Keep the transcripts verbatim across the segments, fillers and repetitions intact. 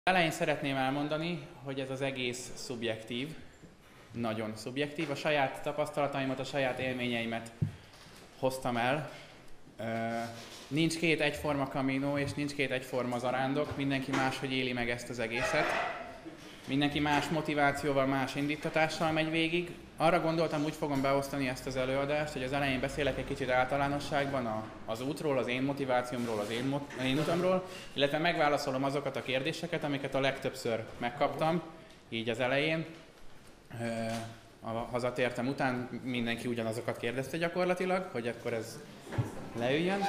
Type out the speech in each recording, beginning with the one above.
Elején szeretném elmondani, hogy ez az egész szubjektív, nagyon szubjektív. A saját tapasztalataimat, a saját élményeimet hoztam el. Nincs két egyforma Camino, és nincs két egyforma zarándok, mindenki máshogy éli meg ezt az egészet. Mindenki más motivációval, más indítatással megy végig. Arra gondoltam, úgy fogom beosztani ezt az előadást, hogy az elején beszélek egy kicsit általánosságban a, az útról, az én motivációmról, az én, én utamról, illetve megválaszolom azokat a kérdéseket, amiket a legtöbbször megkaptam, így az elején. A hazatértem után mindenki ugyanazokat kérdezte gyakorlatilag, hogy akkor ez leüljön.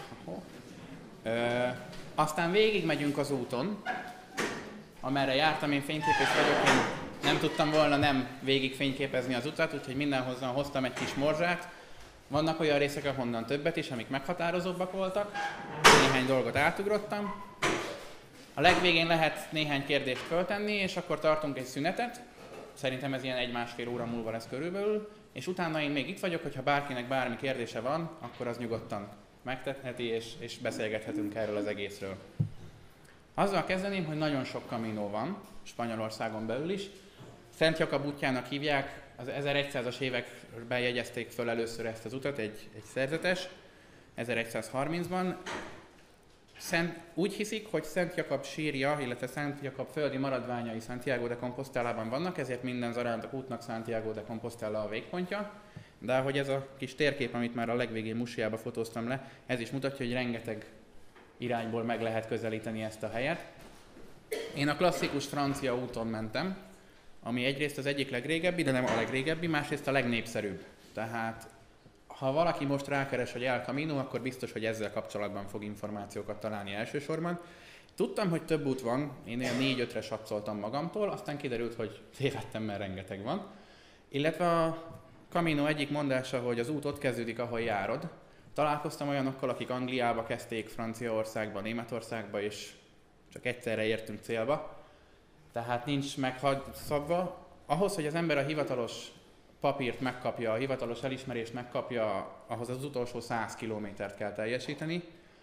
Aztán végig megyünk az úton, amerre jártam, én fényképész vagyok, én nem tudtam volna nem végig fényképezni az utat, úgyhogy mindenhozzan hoztam egy kis morzsát. Vannak olyan részek, ahonnan többet is, amik meghatározóbbak voltak. Néhány dolgot átugrottam. A legvégén lehet néhány kérdést föltenni, és akkor tartunk egy szünetet. Szerintem ez ilyen egy-másfél óra múlva lesz körülbelül. És utána én még itt vagyok, hogyha bárkinek bármi kérdése van, akkor az nyugodtan megtetheti, és, és beszélgethetünk erről az egészről. Azzal kezdeném, hogy nagyon sok Camino van, Spanyolországon belül is. Szent Jakab útjának hívják, az ezeregyszázas években jegyezték föl először ezt az utat, egy, egy szerzetes, ezeregyszázharmincban. Szent, úgy hiszik, hogy Szent Jakab sírja, illetve Szent Jakab földi maradványai Santiago de Compostelában vannak, ezért minden zarándok útnak Santiago de Compostela a végpontja. De ahogy ez a kis térkép, amit már a legvégén Musiába fotóztam le, ez is mutatja, hogy rengeteg irányból meg lehet közelíteni ezt a helyet. Én a klasszikus francia úton mentem, ami egyrészt az egyik legrégebbi, de nem a legrégebbi, másrészt a legnépszerűbb. Tehát ha valaki most rákeres, hogy El Camino, akkor biztos, hogy ezzel kapcsolatban fog információkat találni elsősorban. Tudtam, hogy több út van, én ilyen négy-ötre satszoltam magamtól, aztán kiderült, hogy tévedtem, mert rengeteg van. Illetve a Camino egyik mondása, hogy az út ott kezdődik, ahol járod. Találkoztam olyanokkal, akik Angliába kezdték, Franciaországba, Németországba, és csak egyszerre értünk célba. Tehát nincs megszabva. Ahhoz, hogy az ember a hivatalos papírt megkapja, a hivatalos elismerést megkapja, ahhoz az utolsó száz kilométert kell teljesíteni.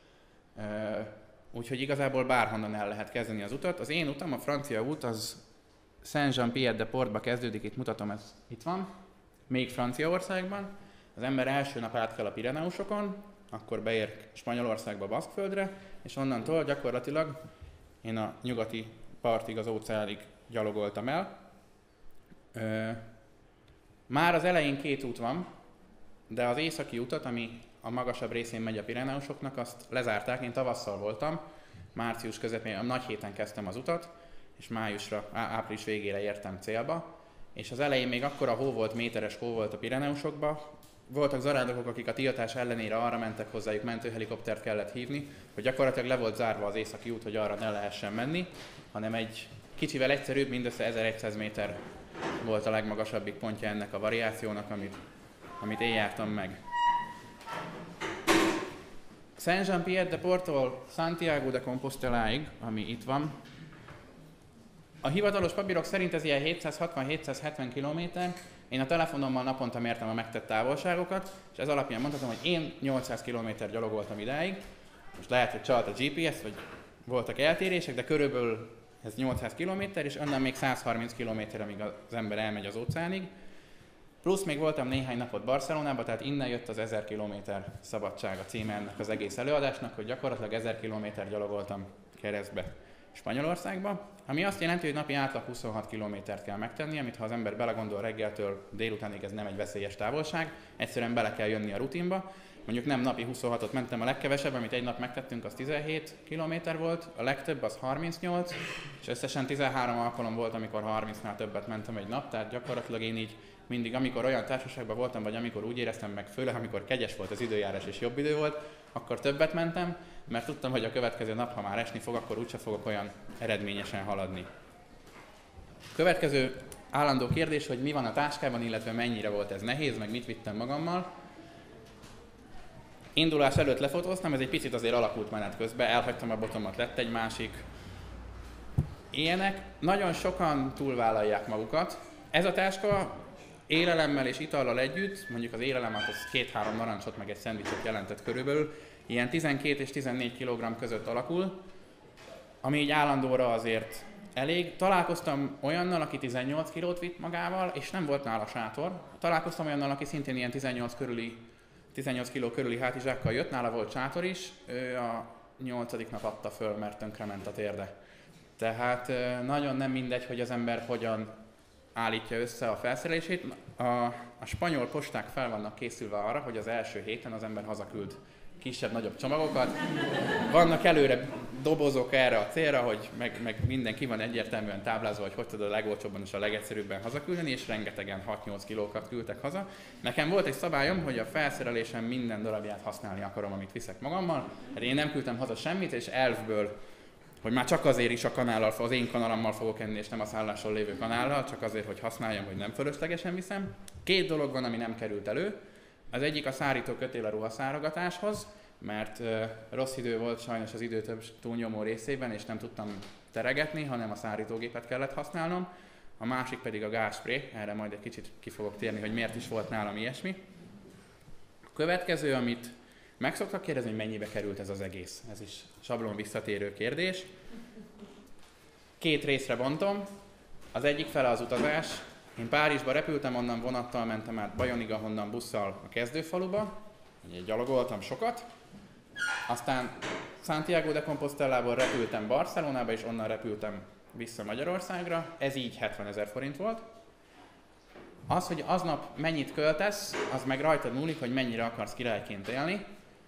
Úgyhogy igazából bárhonnan el lehet kezdeni az utat. Az én utam, a francia út, az Saint-Jean-Pied-de-Portba kezdődik, itt mutatom, ez itt van, még Franciaországban. Az ember első nap át kell a Pireneusokon, akkor beér Spanyolországba, Baszkföldre, és onnantól gyakorlatilag én a nyugati partig, az óceánig gyalogoltam el. Már az elején két út van, de az északi utat, ami a magasabb részén megy a Pireneusoknak, azt lezárták. Én tavasszal voltam, március közepén, a nagy héten kezdtem az utat, és májusra, április végére értem célba. És az elején még akkora hó volt, méteres hó volt a Pireneusokba. Voltak zarándokok, akik a tiltás ellenére arra mentek, hozzájuk mentőhelikoptert kellett hívni, hogy gyakorlatilag le volt zárva az északi út, hogy arra ne lehessen menni, hanem egy kicsivel egyszerűbb, mindössze ezeregyszáz méter volt a legmagasabbik pontja ennek a variációnak, amit, amit én jártam meg. Saint-Jean-Pied-de-Porttól Santiago de Composteláig, ami itt van, a hivatalos papírok szerint ez ilyen hétszázhatvan-hétszázhetven kilométer. Én a telefonommal naponta mértem a megtett távolságokat, és ez alapján mondhatom, hogy én nyolcszáz kilométer gyalogoltam idáig. Most lehet, hogy csalt a gé pé es, vagy voltak eltérések, de körülbelül ez nyolcszáz kilométer, és onnan még százharminc kilométer, amíg az ember elmegy az óceánig. Plusz még voltam néhány napot Barcelonában, tehát innen jött az ezer kilométer szabadság a címe ennek az egész előadásnak, hogy gyakorlatilag ezer kilométer gyalogoltam keresztbe Spanyolországba, ami azt jelenti, hogy napi átlag huszonhat kilométert kell megtenni, amit ha az ember belegondol reggeltől délutánig, ez nem egy veszélyes távolság, egyszerűen bele kell jönni a rutinba. Mondjuk nem napi huszonhatot mentem, a legkevesebb, amit egy nap megtettünk, az tizenhét kilométer volt, a legtöbb az harmincnyolc, és összesen tizenhárom alkalom volt, amikor harmincnál többet mentem egy nap, tehát gyakorlatilag én így mindig, amikor olyan társaságban voltam, vagy amikor úgy éreztem meg, főleg amikor kegyes volt az időjárás és jobb idő volt, akkor többet mentem, mert tudtam, hogy a következő nap, ha már esni fog, akkor úgyse fogok olyan eredményesen haladni. Következő állandó kérdés, hogy mi van a táskában, illetve mennyire volt ez nehéz, meg mit vittem magammal. Indulás előtt lefotóztam, ez egy picit azért alakult menet közben, elhagytam a botomat, lett egy másik. Ilyenek, nagyon sokan túlvállalják magukat. Ez a táska élelemmel és itallal együtt, mondjuk az élelem az két-három narancsot meg egy szendvicset jelentett körülbelül, ilyen tizenkét és tizennégy kilogramm között alakul. ami így állandóra azért elég. Találkoztam olyannal, aki tizennyolc kilót vitt magával, és nem volt nála sátor. Találkoztam olyannal, aki szintén ilyen tizennyolc, körüli, tizennyolc kiló körüli hátizsákkal jött, nála volt sátor is, ő a nyolcadik nap adta föl, mert tönkrement a térde. Tehát nagyon nem mindegy, hogy az ember hogyan állítja össze a felszerelését. A, a spanyol posták fel vannak készülve arra, hogy az első héten az ember hazaküld kisebb-nagyobb csomagokat. Vannak előre dobozok erre a célra, hogy meg, meg mindenki van egyértelműen táblázva, hogy hogy tudod a legolcsóbban és a legegyszerűbben hazaküldeni, és rengetegen hat-nyolc kilókat küldtek haza. Nekem volt egy szabályom, hogy a felszerelésem minden darabját használni akarom, amit viszek magammal. Hát én nem küldtem haza semmit, és elfből, hogy már csak azért is a kanállal, az én kanalammal fogok enni, és nem a szálláson lévő kanállal, csak azért, hogy használjam, hogy nem fölöslegesen viszem. Két dolog van, ami nem került elő. Az egyik a szárító kötél a ruhaszárogatáshoz, mert uh, rossz idő volt sajnos az idő több túlnyomó részében, és nem tudtam teregetni, hanem a szárítógépet kellett használnom. A másik pedig a gázspré, erre majd egy kicsit ki fogok térni, hogy miért is volt nálam ilyesmi. A következő, amit meg szoktak kérdezni, hogy mennyibe került ez az egész. Ez is sablon visszatérő kérdés. Két részre bontom. Az egyik fele az utazás. Én Párizsba repültem, onnan vonattal mentem át Bajonig, ahonnan busszal a kezdőfaluba. Ugye gyalogoltam sokat. Aztán Santiago de Compostelából repültem Barcelonába, és onnan repültem vissza Magyarországra. Ez így hetvenezer forint volt. Az, hogy aznap mennyit költesz, az meg rajtad múlik, hogy mennyire akarsz királyként élni.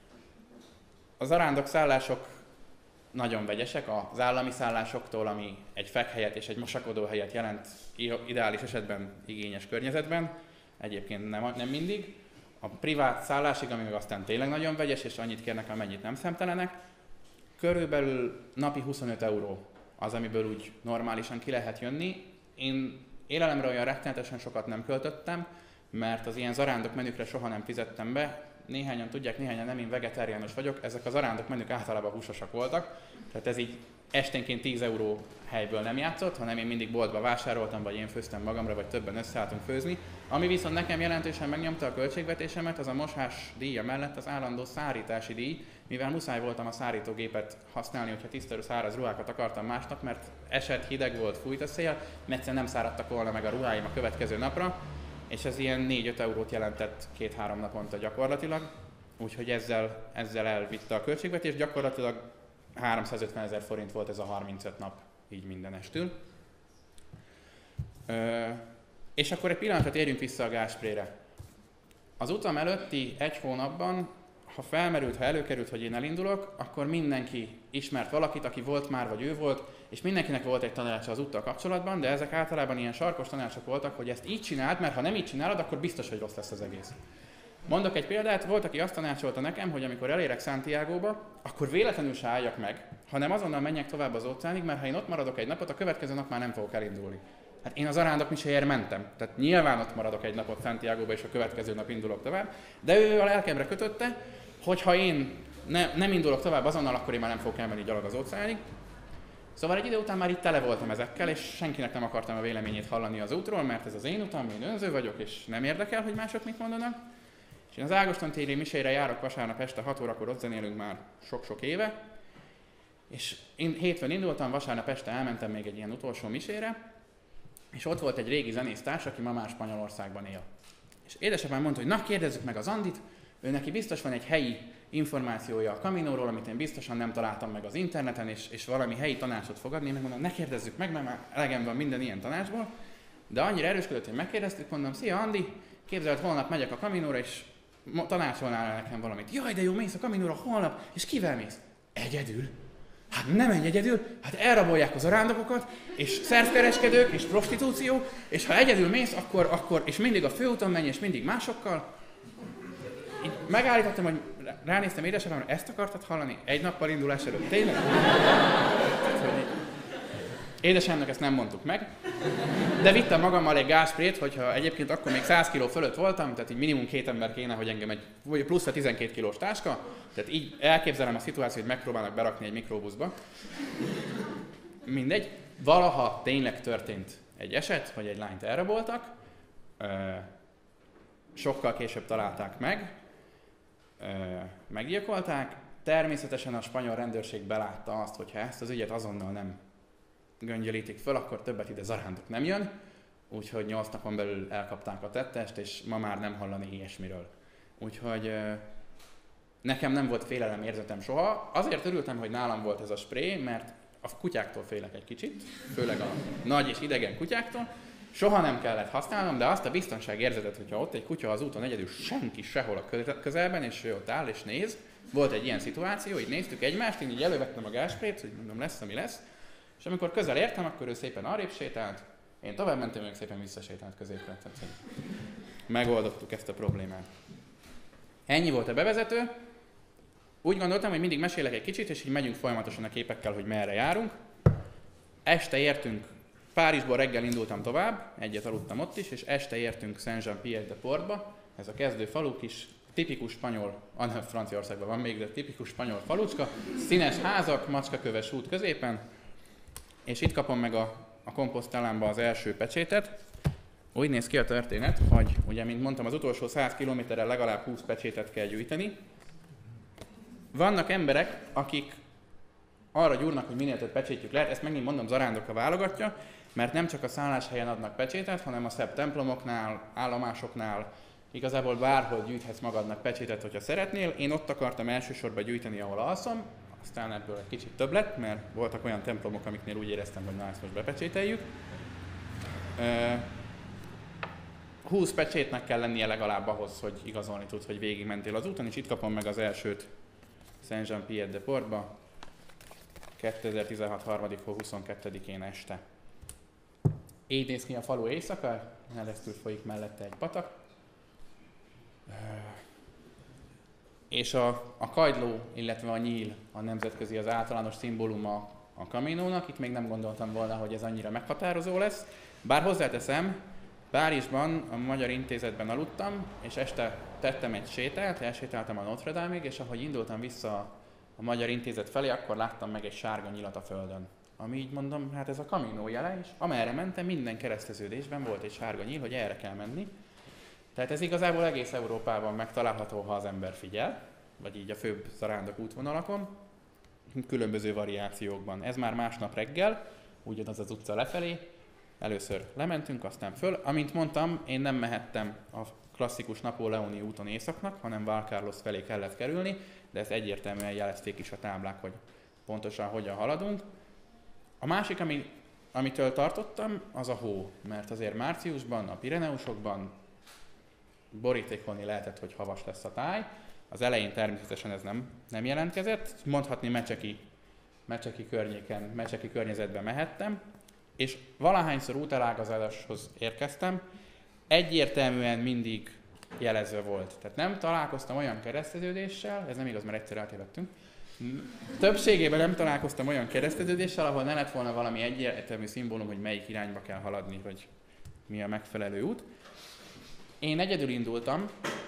Az zarándok szállások nagyon vegyesek, az állami szállásoktól, ami egy fekhelyet és egy mosakodóhelyet jelent ideális esetben igényes környezetben, egyébként nem, nem mindig. A privát szállásig, ami meg aztán tényleg nagyon vegyes, és annyit kérnek, amennyit nem szemtelenek. Körülbelül napi huszonöt euró az, amiből úgy normálisan ki lehet jönni. Én élelemre olyan rettenetesen sokat nem költöttem, mert az ilyen zarándok menükre soha nem fizettem be. Néhányan tudják, néhányan nem, én vegetáriánus vagyok, ezek a zarándok menük általában húsosak voltak, tehát ez így esténként tíz euró helyből nem játszott, hanem én mindig boltba vásároltam, vagy én főztem magamra, vagy többen összeálltunk főzni. Ami viszont nekem jelentősen megnyomta a költségvetésemet, az a mosás díja mellett az állandó szárítási díj, mivel muszáj voltam a szárítógépet használni, hogyha tiszta száraz ruhákat akartam másnap, mert esett, hideg volt, fújt a szél, mert egyszerűen nem száradtak volna meg a ruháim a következő napra, és ez ilyen négy-öt eurót jelentett két-három naponta gyakorlatilag, úgyhogy ezzel, ezzel elvitte a költségvetés, gyakorlatilag háromszázötvenezer forint volt ez a harmincöt nap, így mindenestül. Ö, és akkor egy pillanatra térjünk vissza a gázsprére. Az utam előtti egy hónapban, ha felmerült, ha előkerült, hogy én elindulok, akkor mindenki ismert valakit, aki volt már, vagy ő volt, és mindenkinek volt egy tanácsa az úttal kapcsolatban, de ezek általában ilyen sarkos tanácsok voltak, hogy ezt így csináld, mert ha nem így csinálod, akkor biztos, hogy rossz lesz az egész. Mondok egy példát, volt, aki azt tanácsolta nekem, hogy amikor elérek Santiagóba, akkor véletlenül se álljak meg, hanem azonnal menjek tovább az óceánig, mert ha én ott maradok egy napot, a következő nap már nem fogok elindulni. Hát én az arándok miséért mentem, tehát nyilván ott maradok egy napot Santiagóba, és a következő nap indulok tovább, de ő a lelkemre kötötte, hogy ha én ne, nem indulok tovább azonnal, akkor én már nem fogok elmenni gyalog az óceánig. Szóval egy idő után már itt tele voltam ezekkel, és senkinek nem akartam a véleményét hallani az útról, mert ez az én utam, én önző vagyok, és nem érdekel, hogy mások mit mondanak. És én az Ágoston téri misére járok vasárnap este hat órakor, ott zenélünk már sok-sok éve, és én hétfőn indultam, vasárnap este elmentem még egy ilyen utolsó misére, és ott volt egy régi zenésztárs, aki ma már Spanyolországban él. És édesapám mondta, hogy na, kérdezzük meg az Andit, ő neki biztos van egy helyi információja a Caminóról, amit én biztosan nem találtam meg az interneten, és, és valami helyi tanácsot fog adni. Én megmondom, ne kérdezzük meg, mert már elegem van minden ilyen tanácsból. De annyira erősködött, hogy megkérdeztük, mondom, szia Andi, képzeld, holnap megyek a Caminóra, és tanácsolnál nekem valamit. Jaj, de jó, mész a Caminóra holnap, és kivel mész? Egyedül. Hát nem menj egyedül, hát elrabolják az arándokokat, és szervkereskedők, és prostitúció, és ha egyedül mész, akkor, akkor és mindig a főúton menj, és mindig másokkal. Így megállítottam, hogy ránéztem édesapámra, ezt akartad hallani? Egy nappal indulás előtt. Tényleg? Édesanyámnak ezt nem mondtuk meg, de vittem magammal egy gázsprét, hogyha egyébként akkor még száz kiló fölött voltam, tehát így minimum két ember kéne, hogy engem egy, vagy plusz a tizenkét kilós táska, tehát így elképzelem a szituációt, hogy megpróbálnak berakni egy mikróbuszba. Mindegy, valaha tényleg történt egy eset, hogy egy lányt elraboltak, sokkal később találták meg, meggyilkolták, Természetesen a spanyol rendőrség belátta azt, hogy ha ezt az ügyet azonnal nem göngyölítik föl, akkor többet ide zarándok nem jön, úgyhogy nyolc napon belül elkapták a tettest, és ma már nem hallani ilyesmiről. Úgyhogy nekem nem volt félelem érzetem soha. Azért örültem, hogy nálam volt ez a spré, mert a kutyáktól félek egy kicsit, főleg a nagy és idegen kutyáktól. Soha nem kellett használnom, de azt a biztonságérzetet, hogyha ott egy kutya az úton egyedül, senki sehol a közelben, és ő ott áll és néz. Volt egy ilyen szituáció, így néztük egymást, én így elővettem a gázsprét, hogy mondom, lesz, ami lesz. És amikor közel értem, akkor ő szépen arrébb sétált, én tovább mentem, ők szépen visszasétált középre. Tehát megoldottuk ezt a problémát. Ennyi volt a bevezető. Úgy gondoltam, hogy mindig mesélek egy kicsit, és így megyünk folyamatosan a képekkel, hogy merre járunk. Este értünk, Párizsból reggel indultam tovább, egyet aludtam ott is, és este értünk Saint-Jean-Pied-de-Portba. Ez a kezdő falu, kis tipikus spanyol, ah, Franciaországban van még, de tipikus spanyol falucska. Színes házak, macskaköves út középen, és itt kapom meg a, a komposztellámba az első pecsétet. Úgy néz ki a történet, hogy ugye, mint mondtam, az utolsó száz kilométerrel legalább húsz pecsétet kell gyűjteni. Vannak emberek, akik arra gyúrnak, hogy minél több pecsétjük lehet, ezt megint mondom, zarándoka válogatja, mert nem csak a szálláshelyen adnak pecsétet, hanem a szebb templomoknál, állomásoknál, igazából bárhol gyűjthetsz magadnak pecsétet, hogyha szeretnél. Én ott akartam elsősorban gyűjteni, ahol alszom, aztán ebből egy kicsit több lett, mert voltak olyan templomok, amiknél úgy éreztem, hogy na, ezt most bepecsételjük. húsz pecsétnek kell lennie legalább ahhoz, hogy igazolni tudsz, hogy végigmentél az úton, és itt kapom meg az elsőt Saint-Jean-Pied-de-Portba, kétezer-tizenhat. harmadik hó huszonkettedikén este. Így néz ki a falu éjszaka, keresztül folyik mellette egy patak. És a, a kagyló, illetve a nyíl a nemzetközi, az általános szimbóluma a Caminónak. Itt még nem gondoltam volna, hogy ez annyira meghatározó lesz. Bár hozzáteszem, Párizsban, a Magyar Intézetben aludtam, és este tettem egy sétát, elsétáltam a Notre Dame-ig, és ahogy indultam vissza a Magyar Intézet felé, akkor láttam meg egy sárga nyilat a földön. Ami így mondom, hát ez a Camino jele, és amerre mentem, minden kereszteződésben volt egy sárga nyíl, hogy erre kell menni. Tehát ez igazából egész Európában megtalálható, ha az ember figyel, vagy így a főbb zarándok útvonalakon, különböző variációkban. Ez már másnap reggel, ugyanaz az utca lefelé, először lementünk, aztán föl. Amint mondtam, én nem mehettem a klasszikus napóleoni úton északnak, hanem Val Carlos felé kellett kerülni, de ezt egyértelműen jelezték is a táblák, hogy pontosan hogyan haladunk. A másik, ami, amitől tartottam, az a hó, mert azért márciusban, a Pireneusokban borítékolni lehetett, hogy havas lesz a táj. Az elején természetesen ez nem, nem jelentkezett, mondhatni Mecseki, Mecseki környéken, Mecseki környezetben mehettem, és valahányszor útelágazáshoz érkeztem, egyértelműen mindig jelezve volt. Tehát nem találkoztam olyan kereszteződéssel, ez nem igaz, mert egyszer eltévedtünk, többségében nem találkoztam olyan kereszteződéssel, ahol ne lett volna valami egyértelmű szimbólum, hogy melyik irányba kell haladni, vagy mi a megfelelő út. Én egyedül indultam,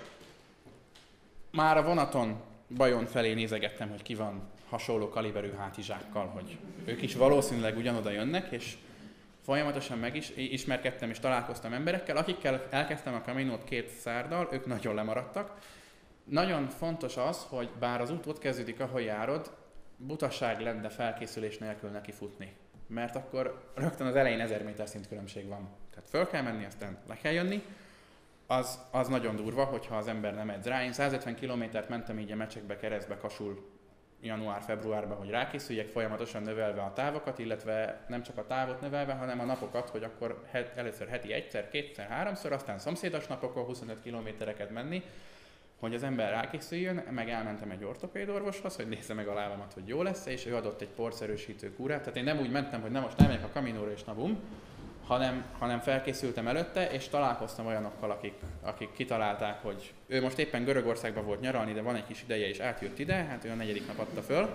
már a vonaton Bajon felé nézegettem, hogy ki van hasonló kaliberű hátizsákkal, hogy ők is valószínűleg ugyanoda jönnek, és folyamatosan megismerkedtem és találkoztam emberekkel, akikkel elkezdtem a Caminót két szárdal, ők nagyon lemaradtak. Nagyon fontos az, hogy bár az út ott kezdődik, ahol járod, butaság lenne felkészülés nélkül neki futni. Mert akkor rögtön az elején ezer méter szint különbség van. Tehát föl kell menni, aztán le kell jönni. Az, az nagyon durva, hogyha az ember nem edz rá. Én százötven kilométert mentem így a Mecsekbe, keresztbe, Kasul január-februárban, hogy rákészüljek, folyamatosan növelve a távokat, illetve nem csak a távot növelve, hanem a napokat, hogy akkor het, először heti egyszer, kétszer, háromszor, aztán szomszédos napokon huszonöt kilométereket menni, hogy az ember rákészüljön, meg elmentem egy ortopédorvoshoz, hogy nézze meg a lábamat, hogy jó lesz, és ő adott egy porszerűsítő kúrát. Tehát én nem úgy mentem, hogy nem most nem megyek a Caminóra és na bum, hanem, hanem felkészültem előtte, és találkoztam olyanokkal, akik, akik kitalálták, hogy ő most éppen Görögországban volt nyaralni, de van egy kis ideje, és átjött ide, hát ő a negyedik nap adta föl.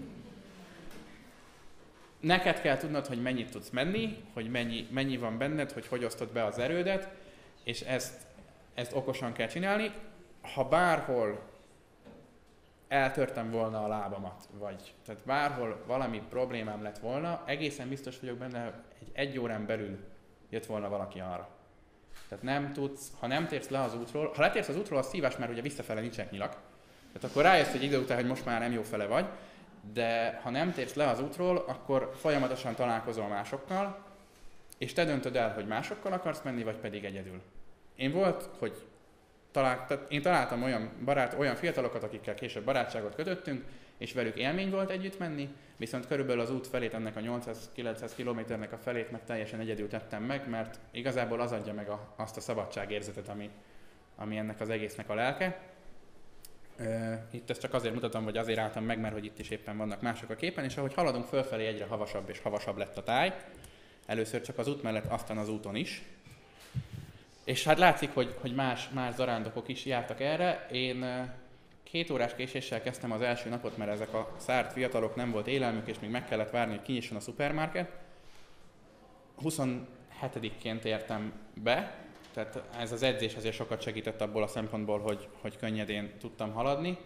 Neked kell tudnod, hogy mennyit tudsz menni, hogy mennyi, mennyi van benned, hogy hogy osztod be az erődet, és ezt, ezt okosan kell csinálni. Ha bárhol eltörtem volna a lábamat, vagy tehát bárhol valami problémám lett volna, egészen biztos vagyok benne, hogy egy, egy órán belül jött volna valaki arra. Tehát nem tudsz, ha nem térsz le az útról, ha letérsz az útról, az szívás, mert ugye visszafele nincsenek nyilak. Tehát akkor rájössz egy idő után, hogy most már nem jó fele vagy, de ha nem térsz le az útról, akkor folyamatosan találkozol másokkal, és te döntöd el, hogy másokkal akarsz menni, vagy pedig egyedül. Én volt, hogy talál, tehát én találtam olyan, barát, olyan fiatalokat, akikkel később barátságot kötöttünk, és velük élmény volt együtt menni, viszont körülbelül az út felét, ennek a nyolcszáz-kilencszáz kilométernek a felét meg teljesen egyedül tettem meg, mert igazából az adja meg a, azt a szabadságérzetet, ami, ami ennek az egésznek a lelke. Itt ezt csak azért mutatom, vagy azért álltam meg, mert hogy itt is éppen vannak mások a képen, és ahogy haladunk fölfelé, egyre havasabb és havasabb lett a táj. Először csak az út mellett, aztán az úton is. És hát látszik, hogy, hogy más, más zarándokok is jártak erre. Én két órás késéssel kezdtem az első napot, mert ezek a szárt fiatalok, nem volt élelmük, és még meg kellett várni, hogy kinyisson a szupermarket. huszonhetedikként értem be, tehát ez az edzés azért sokat segített abból a szempontból, hogy, hogy könnyedén tudtam haladni,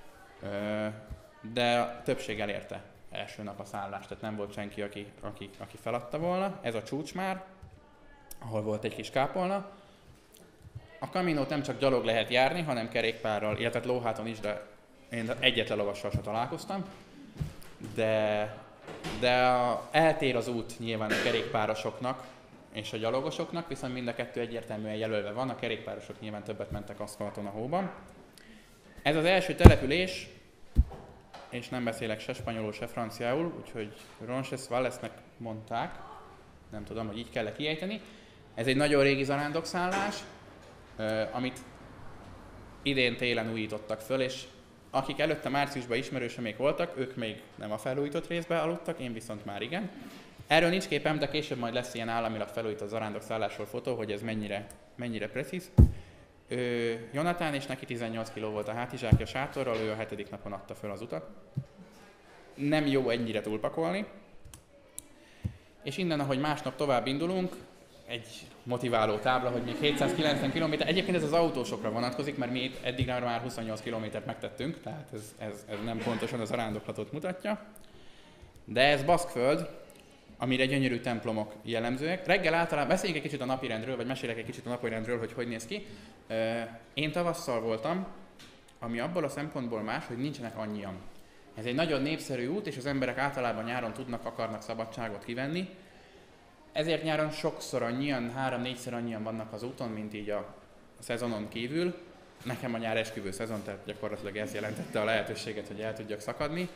de a többség elérte első nap a szállást, tehát nem volt senki, aki, aki, aki feladta volna. Ez a csúcs már, ahol volt egy kis kápolna. A Caminót nem csak gyalog lehet járni, hanem kerékpárral, illetve lóháton is, de én egyetlen lovassal sem találkoztam. De, de a, eltér az út nyilván a kerékpárosoknak és a gyalogosoknak, viszont mind a kettő egyértelműen jelölve van. A kerékpárosok nyilván többet mentek aszfalton a hóban. Ez az első település, és nem beszélek se spanyolul, se franciául, úgyhogy Roncesvalesnek mondták, nem tudom, hogy így kell kiejteni. Ez egy nagyon régi zarándokszállás, amit idén télen újítottak föl, és akik előtte márciusban ismerősemék voltak, ők még nem a felújított részben aludtak, én viszont már igen. Erről nincs képem, de később majd lesz ilyen államilag felújított zarándokszállásról fotó, hogy ez mennyire, mennyire precíz. Ő, Jonathan, és neki tizennyolc kiló volt a hátizsákja sátorral, ő a hetedik napon adta föl az utat. Nem jó ennyire túlpakolni. És innen, ahogy másnap tovább indulunk, egy motiváló tábla, hogy még hétszázkilencven kilométer. Egyébként ez az autósokra vonatkozik, mert mi itt eddig már huszonnyolc kilométert megtettünk, tehát ez, ez, ez nem pontosan az zarándoklatot mutatja. De ez Baszkföld, amire gyönyörű templomok jellemzőek. Reggel általában beszéljünk egy kicsit a napirendről, vagy mesélek egy kicsit a napirendről, hogy hogy néz ki. Én tavasszal voltam, ami abból a szempontból más, hogy nincsenek annyian. Ez egy nagyon népszerű út, és az emberek általában nyáron tudnak, akarnak szabadságot kivenni. Ezért nyáron sokszor annyian, három-négyszer annyian vannak az úton, mint így a, a szezonon kívül. Nekem a nyár esküvő szezon, tehát gyakorlatilag ez jelentette a lehetőséget, hogy el tudjak szakadni.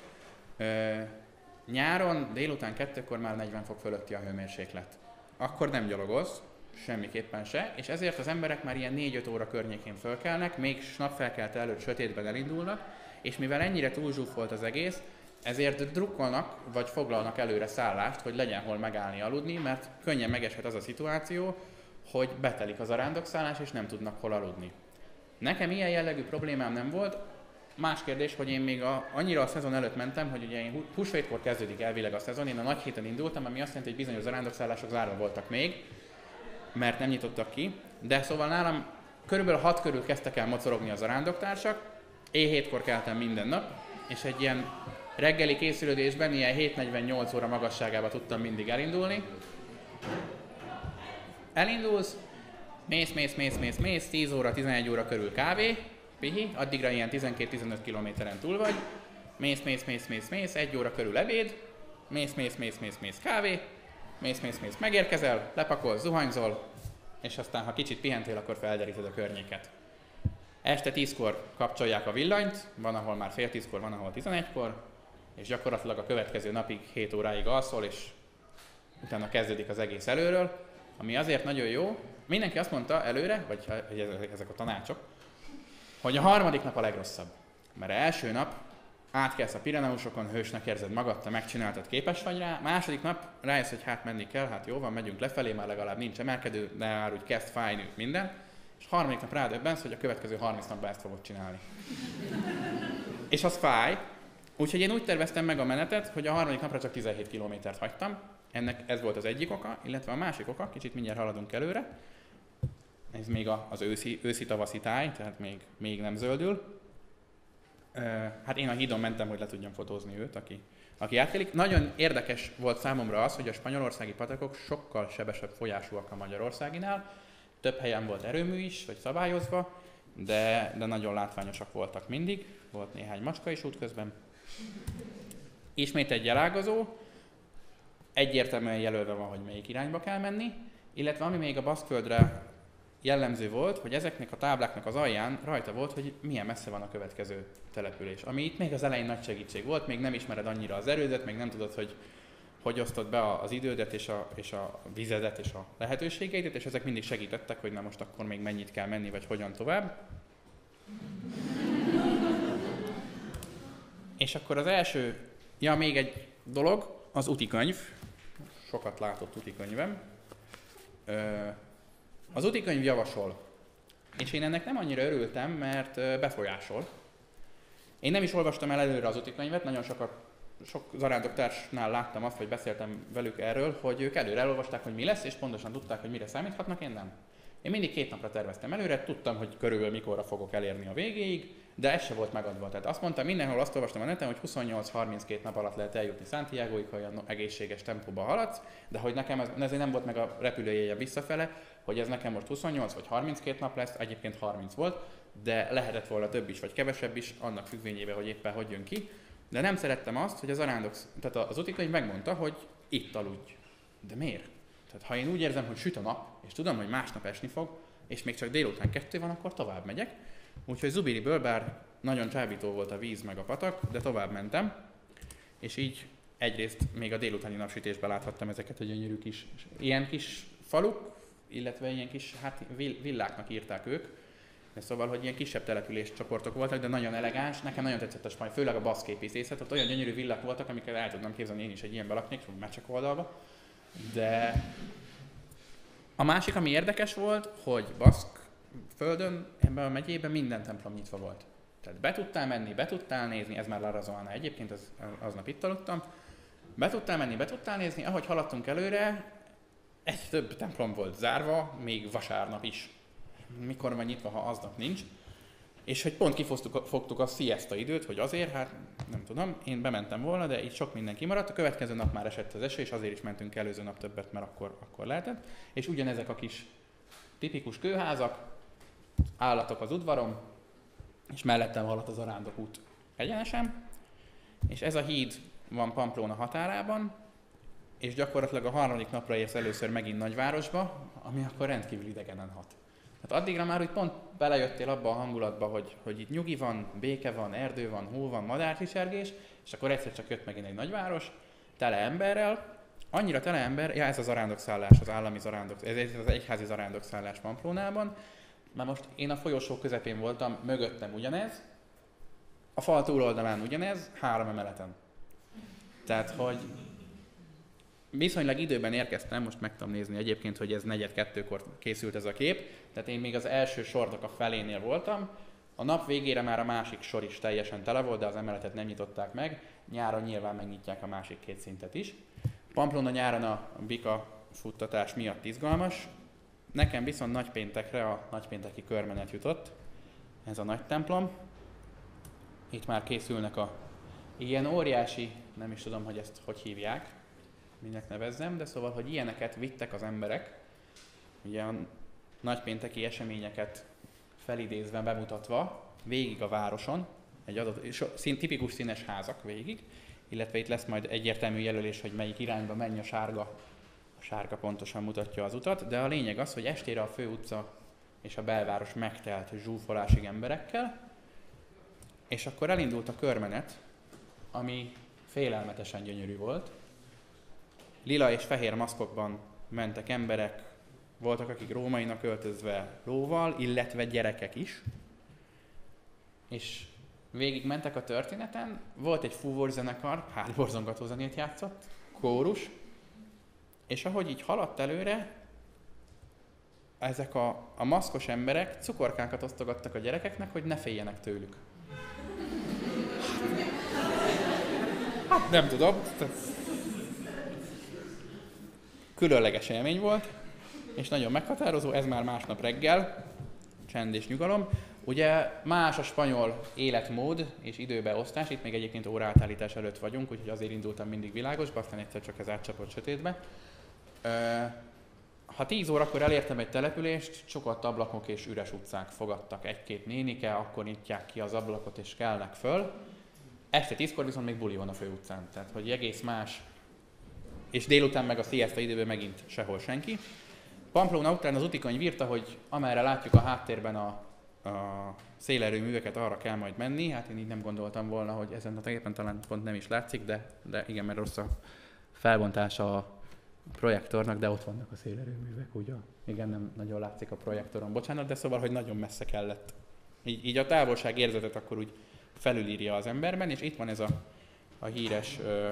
Nyáron délután kettőkor már negyven fok fölötti a hőmérséklet. Akkor nem gyalogolsz, semmiképpen se, és ezért az emberek már ilyen négy-öt óra környékén fölkelnek, még napfelkelte előtt sötétben elindulnak, és mivel ennyire túlzsúfolt az egész, ezért drukkolnak, vagy foglalnak előre szállást, hogy legyen hol megállni, aludni, mert könnyen megeshet az a szituáció, hogy betelik az arándokszállás, és nem tudnak hol aludni. Nekem ilyen jellegű problémám nem volt. Más kérdés, hogy én még a, annyira a szezon előtt mentem, hogy ugye én húsvétkor kezdődik elvileg a szezon, én a nagy héten indultam, ami azt jelenti, hogy bizonyos zarándokszállások zárva voltak még, mert nem nyitottak ki, de szóval nálam körülbelül hat körül kezdtek el mocorogni a zarándoktársak, éj hétkor keltem minden nap, és egy ilyen reggeli készülődésben ilyen hét negyvennyolc óra magasságába tudtam mindig elindulni. Elindulsz, mész, mész, mész, mész, mész, tíz óra, tizenegy óra körül kávé, pihi, addigra ilyen tizenkét-tizenöt kilométeren túl vagy, mész, mész, mész, mész, mész, egy óra körül ebéd, mész, mész, mész, mész, mész kávé, mész, mész, mész, megérkezel, lepakolsz, zuhanyzol, és aztán ha kicsit pihentél, akkor felderíted a környéket. Este tízkor kapcsolják a villanyt, van ahol már fél tízkor, van ahol tizenegykor, és gyakorlatilag a következő napig hét óráig alszol, és utána kezdődik az egész előről, ami azért nagyon jó. Mindenki azt mondta előre, vagy ezek a tanácsok, hogy a harmadik nap a legrosszabb. Mert első nap átkelsz a Pireneusokon, hősnek érzed magad, te megcsináltad, képes vagy rá. Második nap rájössz, hogy hát menni kell, hát jó van, megyünk lefelé, már legalább nincs emelkedő, de már úgy kezd fájni minden. És harmadik nap rádöbbensz, hogy a következő harminc napban ezt fogod csinálni. És az fáj. Úgyhogy én úgy terveztem meg a menetet, hogy a harmadik napra csak tizenhét kilométert hagytam. Ennek ez volt az egyik oka, illetve a másik oka, kicsit mindjárt haladunk előre. Ez még az őszi, őszi-tavaszi táj, tehát még, még nem zöldül. Hát én a hídon mentem, hogy le tudjam fotózni őt, aki, aki átkelik. Nagyon érdekes volt számomra az, hogy a spanyolországi patakok sokkal sebesebb folyásúak a magyarországinál. Több helyen volt erőmű is, vagy szabályozva, de, de nagyon látványosak voltak mindig. Volt néhány macska is útközben. Ismét egy elágazó, egyértelműen jelölve van, hogy melyik irányba kell menni, illetve ami még a Baszkföldre jellemző volt, hogy ezeknek a tábláknak az alján rajta volt, hogy milyen messze van a következő település. Ami itt még az elején nagy segítség volt, még nem ismered annyira az erődet, még nem tudod, hogy hogy osztod be az idődet és a, és a vizedet és a lehetőségeidet, és ezek mindig segítettek, hogy na most akkor még mennyit kell menni, vagy hogyan tovább. És akkor az első, ja még egy dolog, az útikönyv. Sokat látott útikönyvem. Az útikönyv javasol. És én ennek nem annyira örültem, mert befolyásol. Én nem is olvastam el előre az útikönyvet, nagyon sokat, sok zarándoktársnál láttam azt, hogy beszéltem velük erről, hogy ők előre elolvasták, hogy mi lesz, és pontosan tudták, hogy mire számíthatnak, én nem. Én mindig két napra terveztem előre, tudtam, hogy körülbelül mikorra fogok elérni a végéig, de ez se volt megadva. Tehát azt mondtam, mindenhol azt olvastam a neten, hogy huszonnyolc-harminckét nap alatt lehet eljutni Santiagoig, ha olyan egészséges tempóba haladsz, de hogy nekem ez, ezért nem volt meg a repülőjegye visszafele, hogy ez nekem most huszonnyolc vagy harminckét nap lesz, egyébként harminc volt, de lehetett volna több is, vagy kevesebb is, annak függvényében, hogy éppen hogy jön ki. De nem szerettem azt, hogy az arándok, tehát az útikönyv megmondta, hogy itt aludj. De miért? Tehát ha én úgy érzem, hogy süt a nap, és tudom, hogy másnap esni fog, és még csak délután kettő van, akkor tovább megyek. Úgyhogy Zubiriből, bár nagyon csábító volt a víz meg a patak, de tovább mentem, és így egyrészt még a délutáni napsütésben láthattam ezeket a gyönyörű kis, ilyen kis faluk, illetve ilyen kis, hát villáknak írták ők, de szóval, hogy ilyen kisebb településcsoportok voltak, de nagyon elegáns, nekem nagyon tetszett a Spanyol, főleg a baszképészészet, ott olyan gyönyörű villák voltak, amiket el tudnám képzelni, én is egy ilyenbe laknék, már csak oldalba. De a másik, ami érdekes volt, hogy Baszkföldön, ebben a megyében minden templom nyitva volt. Tehát be tudtál menni, be tudtál nézni, ez már La Razoana egyébként, az, aznap itt aludtam, be tudtál menni, be tudtál nézni, ahogy haladtunk előre, egy több templom volt zárva, még vasárnap is. Mikor van nyitva, ha aznap nincs. És hogy pont kifogtuk a siesta időt, hogy azért, hát nem tudom, én bementem volna, de itt sok minden kimaradt. A következő nap már esett az eső, és azért is mentünk előző nap többet, mert akkor, akkor lehetett. És ugyanezek a kis tipikus kőházak, állatok az udvarom, és mellettem haladt az Arándok út egyenesen. És ez a híd van Pamplona határában, és gyakorlatilag a harmadik napra érsz először megint nagyvárosba, ami akkor rendkívül idegenen hat. Hát addigra már úgy pont belejöttél abba a hangulatba, hogy, hogy itt nyugi van, béke van, erdő van, hó van, madárcsisergés, és akkor egyszer csak jött megint egy nagyváros, tele emberrel, annyira tele ember, ja ez az zarándokszállás, az állami zarándok, ez az egyházi zarándokszállás Pamplonában. Már most én a folyosó közepén voltam, mögöttem ugyanez, a fal túloldalán ugyanez, három emeleten. Tehát, hogy viszonylag időben érkeztem, most meg tudom nézni egyébként, hogy ez negyed kettőkor készült ez a kép, tehát én még az első sornak a felénél voltam, a nap végére már a másik sor is teljesen tele volt, de az emeletet nem nyitották meg, nyáron nyilván megnyitják a másik két szintet is. Pamplona nyáron a bika futtatás miatt izgalmas, nekem viszont nagypéntekre a nagypénteki körmenet jutott, ez a nagy templom. Itt már készülnek a ilyen óriási, nem is tudom, hogy ezt hogy hívják, minek nevezzem, de szóval, hogy ilyeneket vittek az emberek, ugye a nagypénteki eseményeket felidézve, bemutatva, végig a városon, egy adott, szín, tipikus színes házak végig, illetve itt lesz majd egyértelmű jelölés, hogy melyik irányba menj a sárga, a sárga pontosan mutatja az utat, de a lényeg az, hogy estére a főutca és a belváros megtelt zsúfolásig emberekkel, és akkor elindult a körmenet, ami félelmetesen gyönyörű volt. Lila és fehér maszkokban mentek emberek, voltak akik rómainak öltözve lóval, illetve gyerekek is. És végig mentek a történeten, volt egy fúvózenekar, hátborzongató zenét játszott, kórus, és ahogy így haladt előre, ezek a, a maszkos emberek cukorkákat osztogattak a gyerekeknek, hogy ne féljenek tőlük. Hát nem tudom, különleges élmény volt, és nagyon meghatározó, ez már másnap reggel, csend és nyugalom. Ugye más a spanyol életmód és időbeosztás, itt még egyébként óraátállítás előtt vagyunk, úgyhogy azért indultam mindig világosba, aztán egyszer csak ez átcsapott sötétbe. ha tíz órakor elértem egy települést, csukott ablakok és üres utcák fogadtak. Egy-két nénike, akkor nyitják ki az ablakot és kelnek föl. Este tízkor viszont még buli van a főutcán, tehát hogy egész más. És délután meg a sziesta időben megint sehol senki. Pamplona után az útikony írta, hogy amerre látjuk a háttérben a, a szélerőműveket, arra kell majd menni. Hát én így nem gondoltam volna, hogy ezen a tépen talán pont nem is látszik, de, de igen, mert rossz a felbontása a projektornak, de ott vannak a szélerőművek, ugye? Igen, nem nagyon látszik a projektoron, bocsánat, de szóval, hogy nagyon messze kellett. Így, így a távolság érzetet akkor úgy felülírja az emberben, és itt van ez a, a híres ö,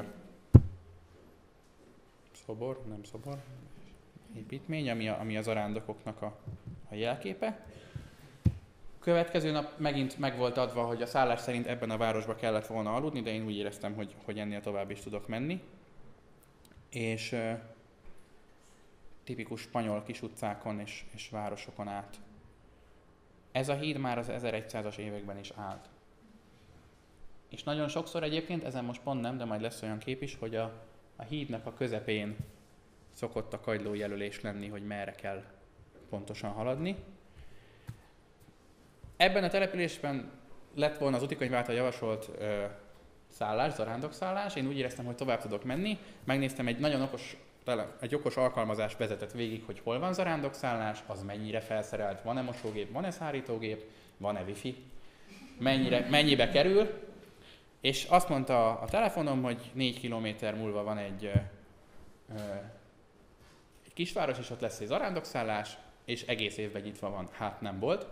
szobor, nem szobor, építmény, ami, a, ami az zarándokoknak a, a jelképe. Következő nap megint meg volt adva, hogy a szállás szerint ebben a városban kellett volna aludni, de én úgy éreztem, hogy, hogy ennél tovább is tudok menni. És uh, tipikus spanyol kis utcákon és, és városokon át. Ez a híd már az ezeregyszázas években is állt. És nagyon sokszor egyébként, ezen most pont nem, de majd lesz olyan kép is, hogy a, a hídnak a közepén szokott a kagylójelölés lenni, hogy merre kell pontosan haladni. Ebben a településben lett volna az útikonyv által javasolt ö, szállás, zarándokszállás. Én úgy éreztem, hogy tovább tudok menni. Megnéztem, egy nagyon okos, egy okos alkalmazás vezetett végig, hogy hol van zarándokszállás, az mennyire felszerelt, van-e mosógép, van-e szárítógép, van-e wifi, mennyire, mennyibe kerül. És azt mondta a telefonom, hogy négy kilométer múlva van egy, ö, ö, egy kisváros, és ott lesz egy zarándokszállás, és egész évben nyitva van. Hát nem volt.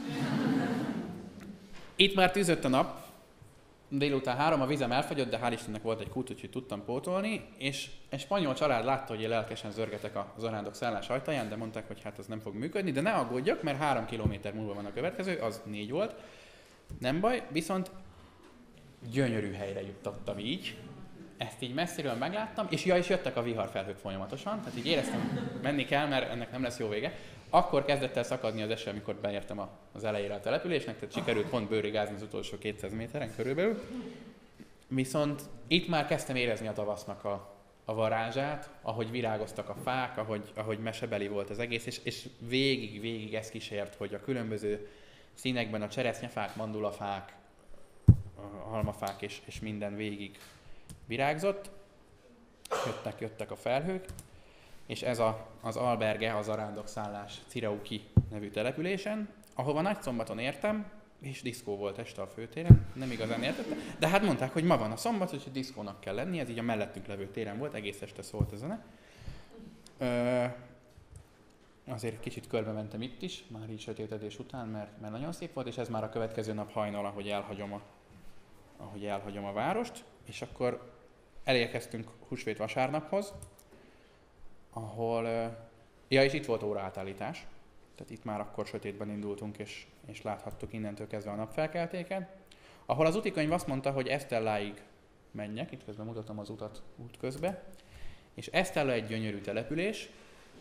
Itt már tűzött a nap, délután három, a vizem elfogyott, de hál' Istennek volt egy kút, úgyhogy tudtam pótolni, és egy spanyol család látta, hogy én lelkesen zörgetek a zarándokszállás ajtaján, de mondták, hogy hát az nem fog működni, de ne aggódjak, mert három kilométer múlva van a következő, az négy volt. Nem baj, viszont gyönyörű helyre jutottam így. Ezt így messziről megláttam, és ja, és jöttek a viharfelhők folyamatosan, tehát így éreztem, menni kell, mert ennek nem lesz jó vége. Akkor kezdett el szakadni az eső, amikor beértem az elejére a településnek, tehát sikerült pont bőrigázni az utolsó kétszáz méteren körülbelül. Viszont itt már kezdtem érezni a tavasznak a, a varázsát, ahogy virágoztak a fák, ahogy, ahogy mesebeli volt az egész, és, és végig, végig ez kísért, hogy a különböző színekben a cseresznyefák, mandulafák, a halmafák és, és minden végig virágzott. Jöttek, jöttek a felhők. És ez a, az alberge, a zarándokszállás Cirauqui nevű településen, ahova nagyszombaton értem, és diszkó volt este a főtéren, nem igazán értettem, de hát mondták, hogy ma van a szombat, úgyhogy diszkónak kell lenni, ez így a mellettünk levő téren volt, egész este szólt a zene. Ö, azért kicsit körbe mentem itt is, már így sötétedés után, mert, mert nagyon szép volt, és ez már a következő nap hajnal, ahogy elhagyom a, ahogy elhagyom a várost, és akkor elérkeztünk húsvét vasárnaphoz, ahol, ja, és itt volt óraátállítás, tehát itt már akkor sötétben indultunk, és, és láthattuk innentől kezdve a napfelkeltéket, ahol az útikönyv azt mondta, hogy Estelláig menjek, itt közben mutatom az utat útközbe, és Estella egy gyönyörű település,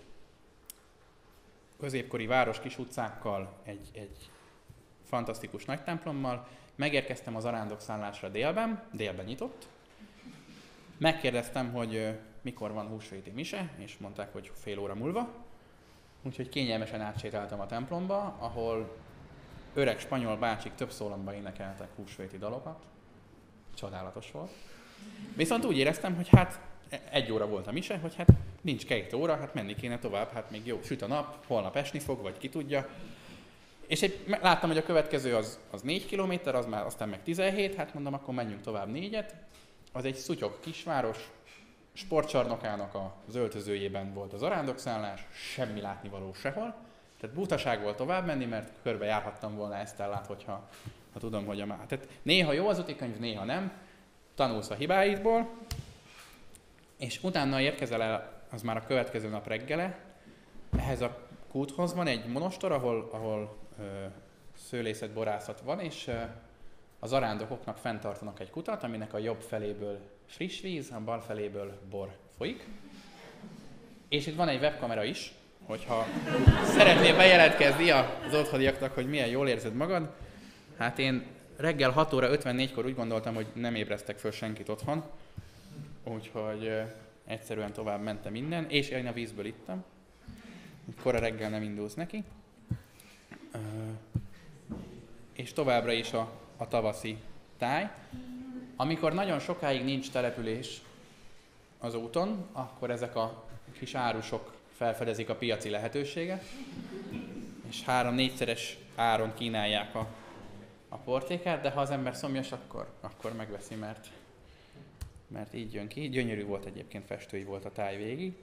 középkori város kis utcákkal, egy, egy fantasztikus nagy templommal. Megérkeztem az zarándokszállásra délben, délben nyitott, megkérdeztem, hogy mikor van húsvéti mise, és mondták, hogy fél óra múlva. Úgyhogy kényelmesen átsétáltam a templomba, ahol öreg spanyol bácsik több szólamban énekeltek húsvéti dalokat. Csodálatos volt. Viszont úgy éreztem, hogy hát egy óra volt a mise, hogy hát nincs két óra, hát menni kéne tovább, hát még jó, süt a nap, holnap esni fog, vagy ki tudja. És egy, láttam, hogy a következő az, az négy kilométer, az már aztán meg tizenhét, hát mondom, akkor menjünk tovább négyet. Az egy szutyok kisváros, sportcsarnokának az öltözőjében volt az zarándokszállás, semmi látnivaló sehol. Tehát butaság volt tovább menni, mert körbe járhattam volna Estellát, hogyha ha tudom, hogy a már. Tehát néha jó az útikönyv, néha nem. Tanulsz a hibáidból, és utána érkezel el, az már a következő nap reggele. Ehhez a kúthoz van egy monostor, ahol, ahol ö, szőlészetborászat van, és ö, a zarándokoknak fenntartanak egy kutat, aminek a jobb feléből friss víz, a bal feléből bor folyik. És itt van egy webkamera is, hogyha szeretnél bejelentkezni az otthoniaknak, hogy milyen jól érzed magad. Hát én reggel hat óra ötvennégykor úgy gondoltam, hogy nem ébresztek föl senkit otthon, úgyhogy egyszerűen tovább mentem innen, és én a vízből ittam. kora reggel nem indulsz neki. Ö, és továbbra is a, a tavaszi táj. Amikor nagyon sokáig nincs település az úton, akkor ezek a kis árusok felfedezik a piaci lehetőséget, és három-négyszeres áron kínálják a, a portékát, de ha az ember szomjas, akkor, akkor megveszi, mert, mert így jön ki. Gyönyörű volt egyébként, festői volt a táj végig.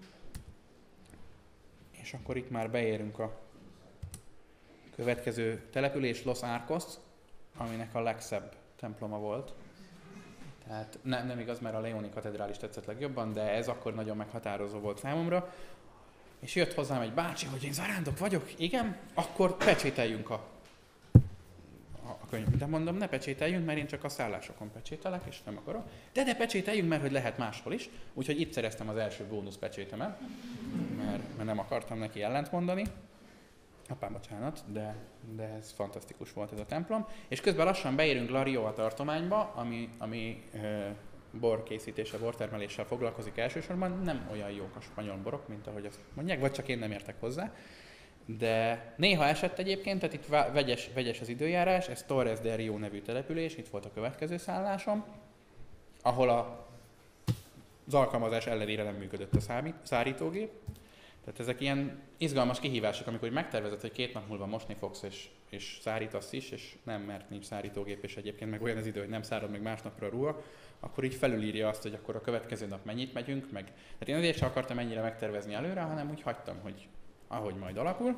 És akkor itt már beérünk a következő település, Los Arcos, aminek a legszebb temploma volt. Tehát ne, nem igaz, mert a Leoni katedrális tetszett legjobban, de ez akkor nagyon meghatározó volt számomra. És jött hozzám egy bácsi, hogy én zarándok vagyok, igen, akkor pecsételjünk a, a, a könyv. De mondom, ne pecsételjünk, mert én csak a szállásokon pecsételek, és nem akarok. De de pecsételjünk, mert hogy lehet máshol is. Úgyhogy itt szereztem az első bónusz pecsétemet, mert, mert nem akartam neki ellent mondani. Apám, bocsánat, de, de ez fantasztikus volt ez a templom. És közben lassan beérünk La Rioja tartományba, ami, ami e, borkészítése, bortermeléssel foglalkozik elsősorban. Nem olyan jók a spanyol borok, mint ahogy azt mondják, vagy csak én nem értek hozzá. De néha esett egyébként, tehát itt vegyes, vegyes az időjárás, ez Torres del Rio nevű település, itt volt a következő szállásom, ahol a, az alkalmazás ellenére nem működött a számít, szárítógép. Tehát ezek ilyen izgalmas kihívások, amikor megtervezed, hogy két nap múlva mosni fogsz és, és szárítasz is, és nem, mert nincs szárítógép, és egyébként meg olyan az idő, hogy nem szárad meg másnapra a ruha, akkor így felülírja azt, hogy akkor a következő nap mennyit megyünk meg. Tehát én azért sem akartam ennyire megtervezni előre, hanem úgy hagytam, hogy ahogy majd alakul.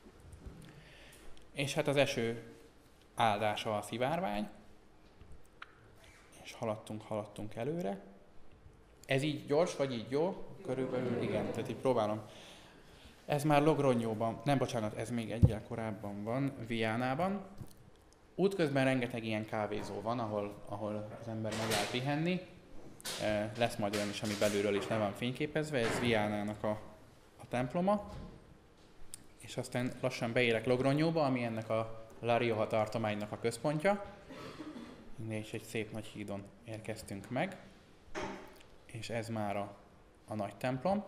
És hát az eső áldása a szivárvány, és haladtunk, haladtunk előre. Ez így gyors, vagy így jó? Körülbelül igen, tehát így próbálom. Ez már Logroñóban, nem bocsánat, ez még egyel korábban van, Vianában. Útközben rengeteg ilyen kávézó van, ahol, ahol az ember megáll pihenni. E, lesz majd olyan is, ami belülről is le van fényképezve, ez Vianának a, a temploma. És aztán lassan beérek Logroñóba, ami ennek a La Rioja tartománynak a központja. És egy szép nagy hídon érkeztünk meg. És ez már a, a nagy templom.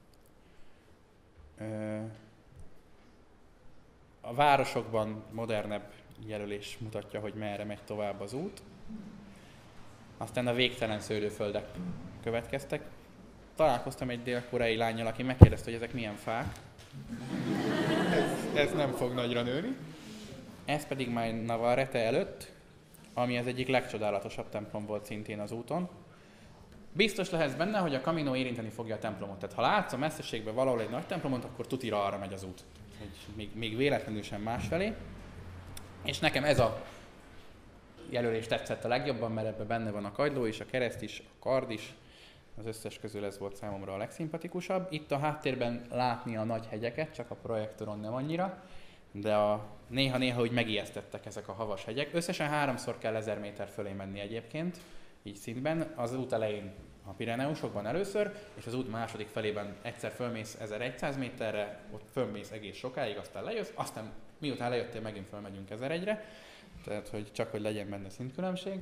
A városokban modernebb jelölés mutatja, hogy merre megy tovább az út. Aztán a végtelen szőlőföldek következtek. Találkoztam egy dél-koreai lánnyal, aki megkérdezte, hogy ezek milyen fák. Ez, ez nem fog nagyra nőni. Ez pedig már Navarrete előtt, ami az egyik legcsodálatosabb templom volt szintén az úton. Biztos lehetsz benne, hogy a Camino érinteni fogja a templomot. Tehát ha látsz a messzeségben valahol egy nagy templomot, akkor tutira arra megy az út. Hogy még, még véletlenül sem másfelé. És nekem ez a jelölés tetszett a legjobban, mert ebben benne van a kagyló is, a kereszt is, a kard is. Az összes közül ez volt számomra a legszimpatikusabb. Itt a háttérben látni a nagy hegyeket, csak a projektoron nem annyira. De a néha-néha úgy megijesztettek ezek a havas hegyek. Összesen háromszor kell ezer méter fölé menni egyébként. Így szintben, az út elején a Pireneusokban először, és az út második felében egyszer fölmész ezerszáz méterre, ott fölmész egész sokáig, aztán lejössz, aztán miután lejöttél, megint fölmegyünk ezeregyre, tehát hogy csak hogy legyen benne szintkülönbség.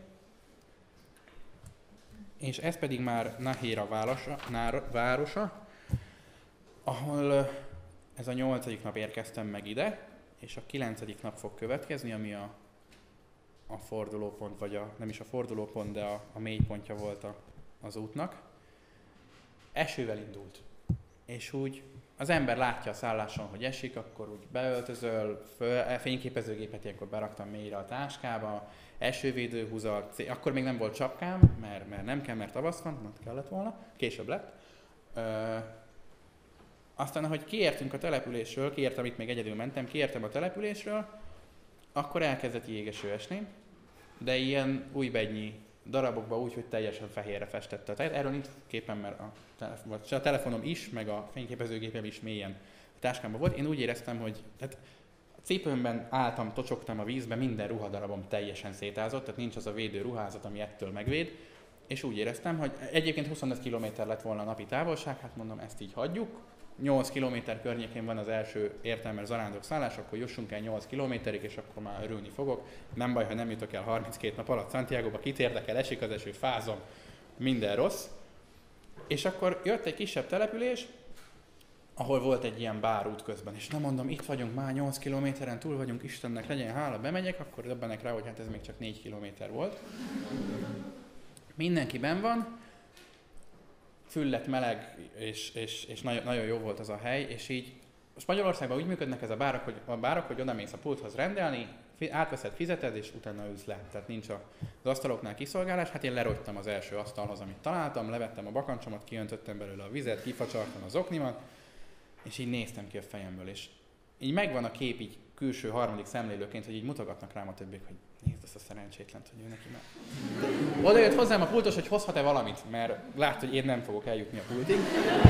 És ez pedig már Nájera városa, városa, ahol ez a nyolcadik nap érkeztem meg ide, és a kilencedik nap fog következni, ami a a fordulópont, vagy a, nem is a fordulópont, de a, a mélypontja volt a, az útnak. Esővel indult. És úgy az ember látja a szálláson, hogy esik, akkor úgy beöltözöl, föl, fényképezőgépet ilyenkor beraktam mélyre a táskába, esővédőhúzat, akkor még nem volt csapkám, mert, mert nem kell, mert tavasz van, mert kellett volna, később lett. Ö, aztán, ahogy kiértünk a településről, kiértem, itt még egyedül mentem, kiértem a településről, akkor elkezdett jégeső esni, de ilyen újbegynyi darabokba úgy, hogy teljesen fehérre festette. Tehát erről nincs képen, mert a, telefon, a telefonom is, meg a fényképezőgépem is mélyen a táskámban volt. Én úgy éreztem, hogy tehát a cipőmben álltam, tocsogtam a vízbe, minden ruhadarabom teljesen szétázott, tehát nincs az a védő ruházat, ami ettől megvéd. És úgy éreztem, hogy egyébként huszonöt kilométer lett volna a napi távolság, hát mondom, ezt így hagyjuk. nyolc kilométer környékén van az első értelmes zarándok szállás, akkor jussunk el nyolc kilométerig, és akkor már örülni fogok. Nem baj, ha nem jutok el harminckét nap alatt Santiagoba, kit érdekel, esik az eső, fázom, minden rossz. És akkor jött egy kisebb település, ahol volt egy ilyen bárút közben, és nem mondom, itt vagyunk már nyolc kilométeren, túl vagyunk, Istennek legyen hála, bemegyek, akkor döbbenek rá, hogy hát ez még csak négy kilométer volt. Mindenki benn van, füllet meleg, és, és, és nagyon, nagyon jó volt az a hely, és így Magyarországban úgy működnek ez a bárok, hogy, a bárok, hogy odamész a pulthoz rendelni, átveszed, fizeted, és utána ülsz le. Tehát nincs az asztaloknál kiszolgálás. Hát én lerogytam az első asztalhoz, amit találtam, levettem a bakancsomat, kiöntöttem belőle a vizet, kifacsartam az oknimat, és így néztem ki a fejemből, és így megvan a kép így külső harmadik szemlélőként, hogy így mutogatnak rám a többiek, hogy nézd azt a szerencsétlent, hogy ő neki már. Oda jött hozzám a pultos, hogy hozhat-e valamit, mert lát, hogy én nem fogok eljutni a pultig.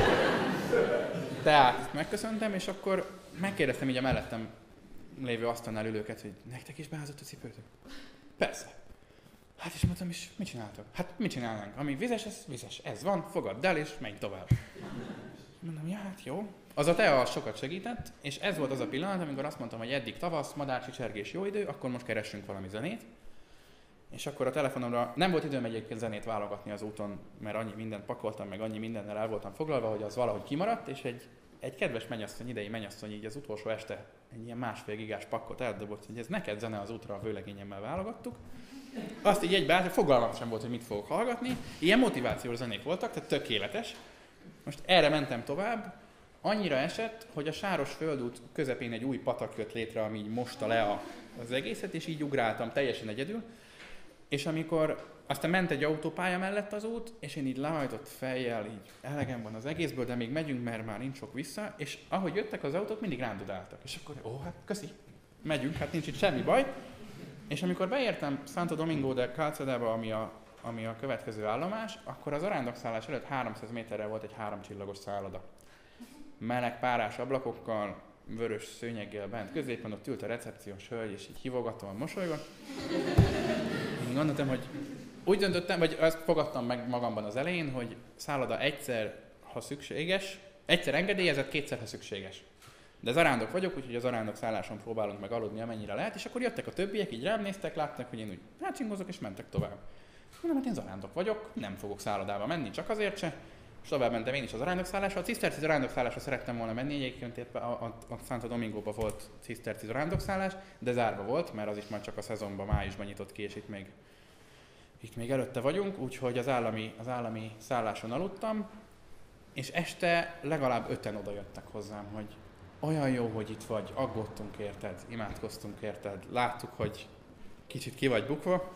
Tehát megköszöntem, és akkor megkérdeztem így a mellettem lévő asztalnál ülőket, hogy nektek is beázott a cipőtök? Persze. Hát és mondtam is, mit csináltok? Hát mit csinálnánk? Ami vizes, ez vizes. Ez van, fogadd el és menj tovább. Mondom, ja, hát jó. Az a tea sokat segített, és ez volt az a pillanat, amikor azt mondtam, hogy eddig tavasz, madárcsicsergés, jó idő, akkor most keressünk valami zenét. És akkor a telefonomra nem volt időm egyébként zenét válogatni az úton, mert annyi mindent pakoltam, meg annyi mindennel el voltam foglalva, hogy az valahogy kimaradt, és egy, egy kedves mennyasszony, idei mennyasszony így az utolsó este egy ilyen másfél gigás pakkot eldobott, hogy ez neked zene az útra, a vőlegényemmel válogattuk. Azt így egybe állt, fogalmam sem volt, hogy mit fogok hallgatni. Ilyen motivációs zenék voltak, tehát tökéletes. Most erre mentem tovább. Annyira esett, hogy a Sáros földút közepén egy új patak jött létre, ami így mosta le a, az egészet, és így ugráltam teljesen egyedül. És amikor aztán ment egy autópálya mellett az út, és én így lehajtott fejjel, így elegem van az egészből, de még megyünk, mert már nincs sok vissza, és ahogy jöttek az autók, mindig rám dudáltak. És akkor, ó, hát köszi, megyünk, hát nincs itt semmi baj. És amikor beértem Santo Domingo de Calzadába, ami a, ami a következő állomás, akkor az arándokszállás előtt háromszáz méterre volt egy háromcsillagos szálloda. Meleg párás ablakokkal, vörös szőnyeggel bent középen, ott ült a recepciós hölgy, és így hívogatóan mosolygott. Én gondoltam, hogy úgy döntöttem, vagy azt fogadtam meg magamban az elején, hogy szálloda egyszer, ha szükséges, egyszer engedélyezett, kétszer, ha szükséges. De zarándok vagyok, úgyhogy az arándok szálláson próbálunk meg aludni, amennyire lehet, és akkor jöttek a többiek, így rám néztek, látták, hogy én úgy rácsingozok, és mentek tovább. Mondom, hát én zarándok vagyok, nem fogok szállodába menni, csak azért se. És tovább mentem én is az arándokszállásra. A ciszterci arándokszállásra szerettem volna menni, egyébként a, a, a Santo Domingóban volt ciszterci arándokszállás, de zárva volt, mert az is már csak a szezonban, májusban nyitott ki, és itt még, itt még előtte vagyunk, úgyhogy az állami, az állami szálláson aludtam, és este legalább öten oda jöttek hozzám, hogy olyan jó, hogy itt vagy, aggódtunk érted, imádkoztunk érted, láttuk, hogy kicsit ki vagy bukva.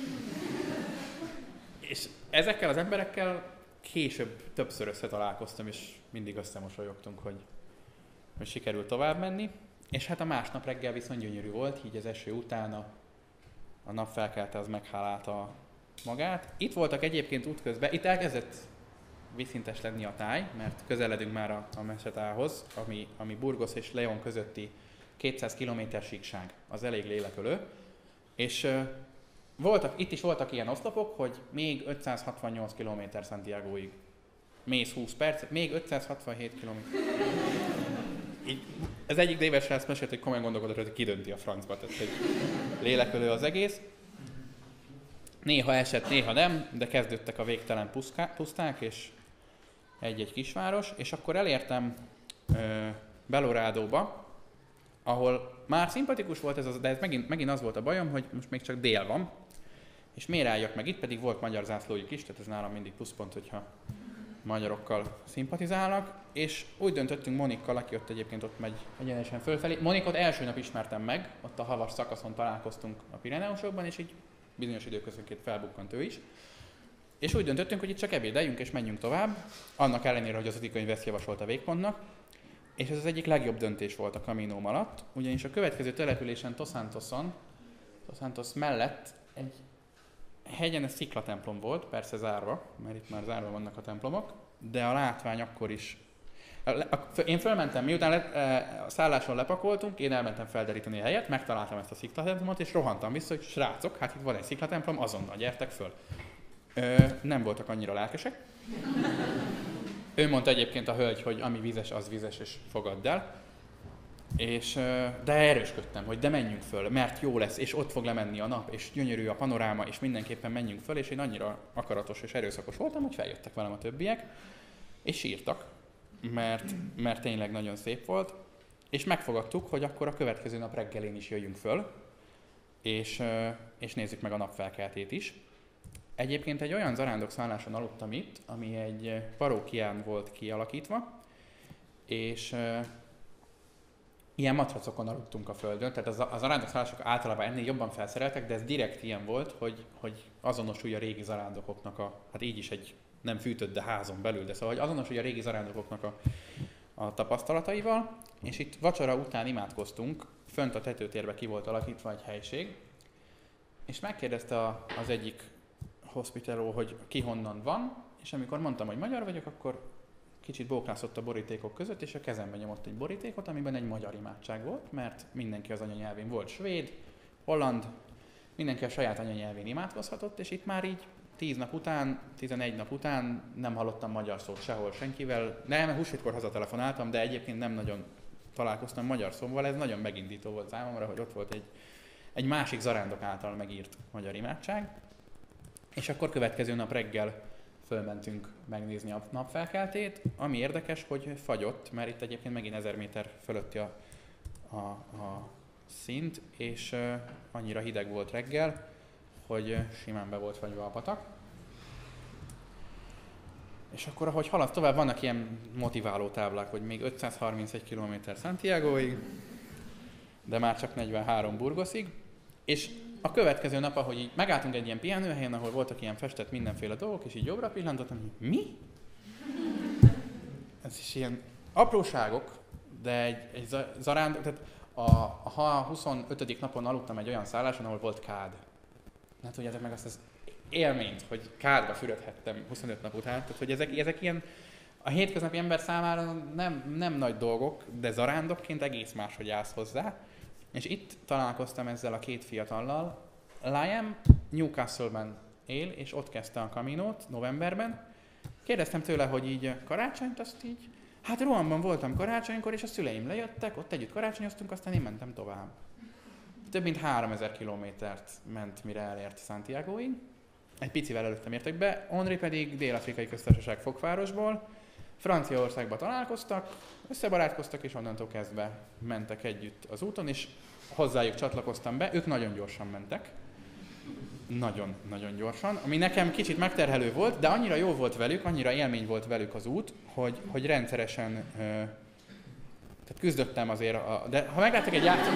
És ezekkel az emberekkel később többször összetalálkoztam, és mindig összemosolyogtunk, hogy, hogy sikerült tovább menni. És hát a másnap reggel viszont gyönyörű volt, így az eső után a, a nap felkelte, az meghálálta magát. Itt voltak egyébként útközben, itt elkezdett vízszintes lenni a táj, mert közeledünk már a, a Mesetához, ami, ami Burgos és León közötti kétszáz kilométer síkság, az elég lélekölő. És uh, voltak, itt is voltak ilyen oszlopok, hogy még ötszázhatvannyolc kilométer Santiagoig mész húsz percet, még ötszázhatvanhét kilométer. Így, az egyik déves srác mesélt, hogy komolyan gondolkodott, hogy kidönti a francba, tehát hogy lélekölő az egész. Néha esett, néha nem, de kezdődtek a végtelen puszká, puszták, és egy-egy kisváros, és akkor elértem ö, Belorádóba, ahol már szimpatikus volt ez, az, de ez megint, megint az volt a bajom, hogy most még csak dél van, és miért álljak meg itt, pedig volt magyar zászlójuk is, tehát ez nálam mindig pluszpont, hogyha magyarokkal szimpatizálnak, és úgy döntöttünk Monikkal, aki ott egyébként ott megy egyenesen fölfelé. Monikot első nap ismertem meg, ott a havas szakaszon találkoztunk a Pireneusokban, és így bizonyos időközönként felbukkant ő is. És úgy döntöttünk, hogy itt csak ebédeljünk és menjünk tovább, annak ellenére, hogy az útikönyv ezt javasolt a végpontnak. És ez az egyik legjobb döntés volt a Caminóm alatt, ugyanis a következő településen Tosantoson, Tosantos mellett egy hegyen sziklatemplom volt, persze zárva, mert itt már zárva vannak a templomok, de a látvány akkor is. Én fölmentem, miután le, a szálláson lepakoltunk, én elmentem felderíteni a helyet, megtaláltam ezt a sziklatemplomot, és rohantam vissza, hogy srácok, hát itt van egy sziklatemplom, azonnal gyertek föl. Ö, nem voltak annyira lelkesek. Ő mondta egyébként a hölgy, hogy ami vizes, az vizes, és fogadd el. És, de erősködtem, hogy de menjünk föl, mert jó lesz, és ott fog lemenni a nap, és gyönyörű a panoráma, és mindenképpen menjünk föl, és én annyira akaratos és erőszakos voltam, hogy feljöttek velem a többiek, és sírtak. mert, mert tényleg nagyon szép volt, és megfogadtuk, hogy akkor a következő nap reggelén is jöjjünk föl, és, és nézzük meg a napfelkeltét is. Egyébként egy olyan zarándok-szálláson aludtam itt, ami egy parókián volt kialakítva, és uh, ilyen matracokon aludtunk a földön, tehát az, az zarándok-szállások általában ennél jobban felszereltek, de ez direkt ilyen volt, hogy, hogy azonosulj a régi zarándokoknak a, hát így is egy nem fűtött, de házon belül, de szóval hogy azonosulj a régi zarándokoknak a, a tapasztalataival, és itt vacsora után imádkoztunk, fönt a tetőtérbe ki volt alakítva egy helység, és megkérdezte a, az egyik hospitaló, hogy ki honnan van, és amikor mondtam, hogy magyar vagyok, akkor kicsit bóklászott a borítékok között, és a kezembe nyomott egy borítékot, amiben egy magyar imádság volt, mert mindenki az anyanyelvén volt, svéd, holland, mindenki a saját anyanyelvén imádkozhatott, és itt már így tíz nap után, tizenegy nap után nem hallottam magyar szót sehol senkivel. Nem, húsvétkor hazatelefonáltam, de egyébként nem nagyon találkoztam magyar szóval, ez nagyon megindító volt számomra, hogy ott volt egy, egy másik zarándok által megírt magyar imádság. És akkor következő nap reggel fölmentünk megnézni a napfelkeltét, ami érdekes, hogy fagyott, mert itt egyébként megint ezer méter fölötti a, a, a szint, és uh, annyira hideg volt reggel, hogy uh, simán be volt fagyva a patak. És akkor, ahogy halad tovább, vannak ilyen motiváló táblák, hogy még ötszázharmincegy kilométer Santiagoig, de már csak negyvenhárom Burgoszig, és a következő nap, ahogy így megálltunk egy ilyen pihenőhelyen, ahol voltak ilyen festett mindenféle dolgok, és így jobbra pillantottam, hogy mi? Ez is ilyen apróságok, de egy, egy zarándok, tehát a, a huszonötödik napon aludtam egy olyan szálláson, ahol volt kád. Hát tudjátok meg azt az élményt, hogy kádba fürödhettem huszonöt nap után, tehát hogy ezek, ezek ilyen a hétköznapi ember számára nem, nem nagy dolgok, de zarándokként egész máshogy állsz hozzá. És itt találkoztam ezzel a két fiatallal. Liam Newcastle-ben él, és ott kezdte a Caminót novemberben. Kérdeztem tőle, hogy így karácsonyt, azt így, hát Rohanban voltam karácsonykor, és a szüleim lejöttek, ott együtt karácsonyoztunk, aztán én mentem tovább. Több mint háromezer kilométert ment, mire elért Santiagoig. Egy picivel előttem értek be, Henri pedig Dél-Afrikai Köztársaság Fokvárosból. Franciaországba találkoztak, összebarátkoztak, és onnantól kezdve mentek együtt az úton, és hozzájuk csatlakoztam be, ők nagyon gyorsan mentek. Nagyon-nagyon gyorsan, ami nekem kicsit megterhelő volt, de annyira jó volt velük, annyira élmény volt velük az út, hogy, hogy rendszeresen, ö, tehát küzdöttem azért, a, de ha megláttak egy játszót,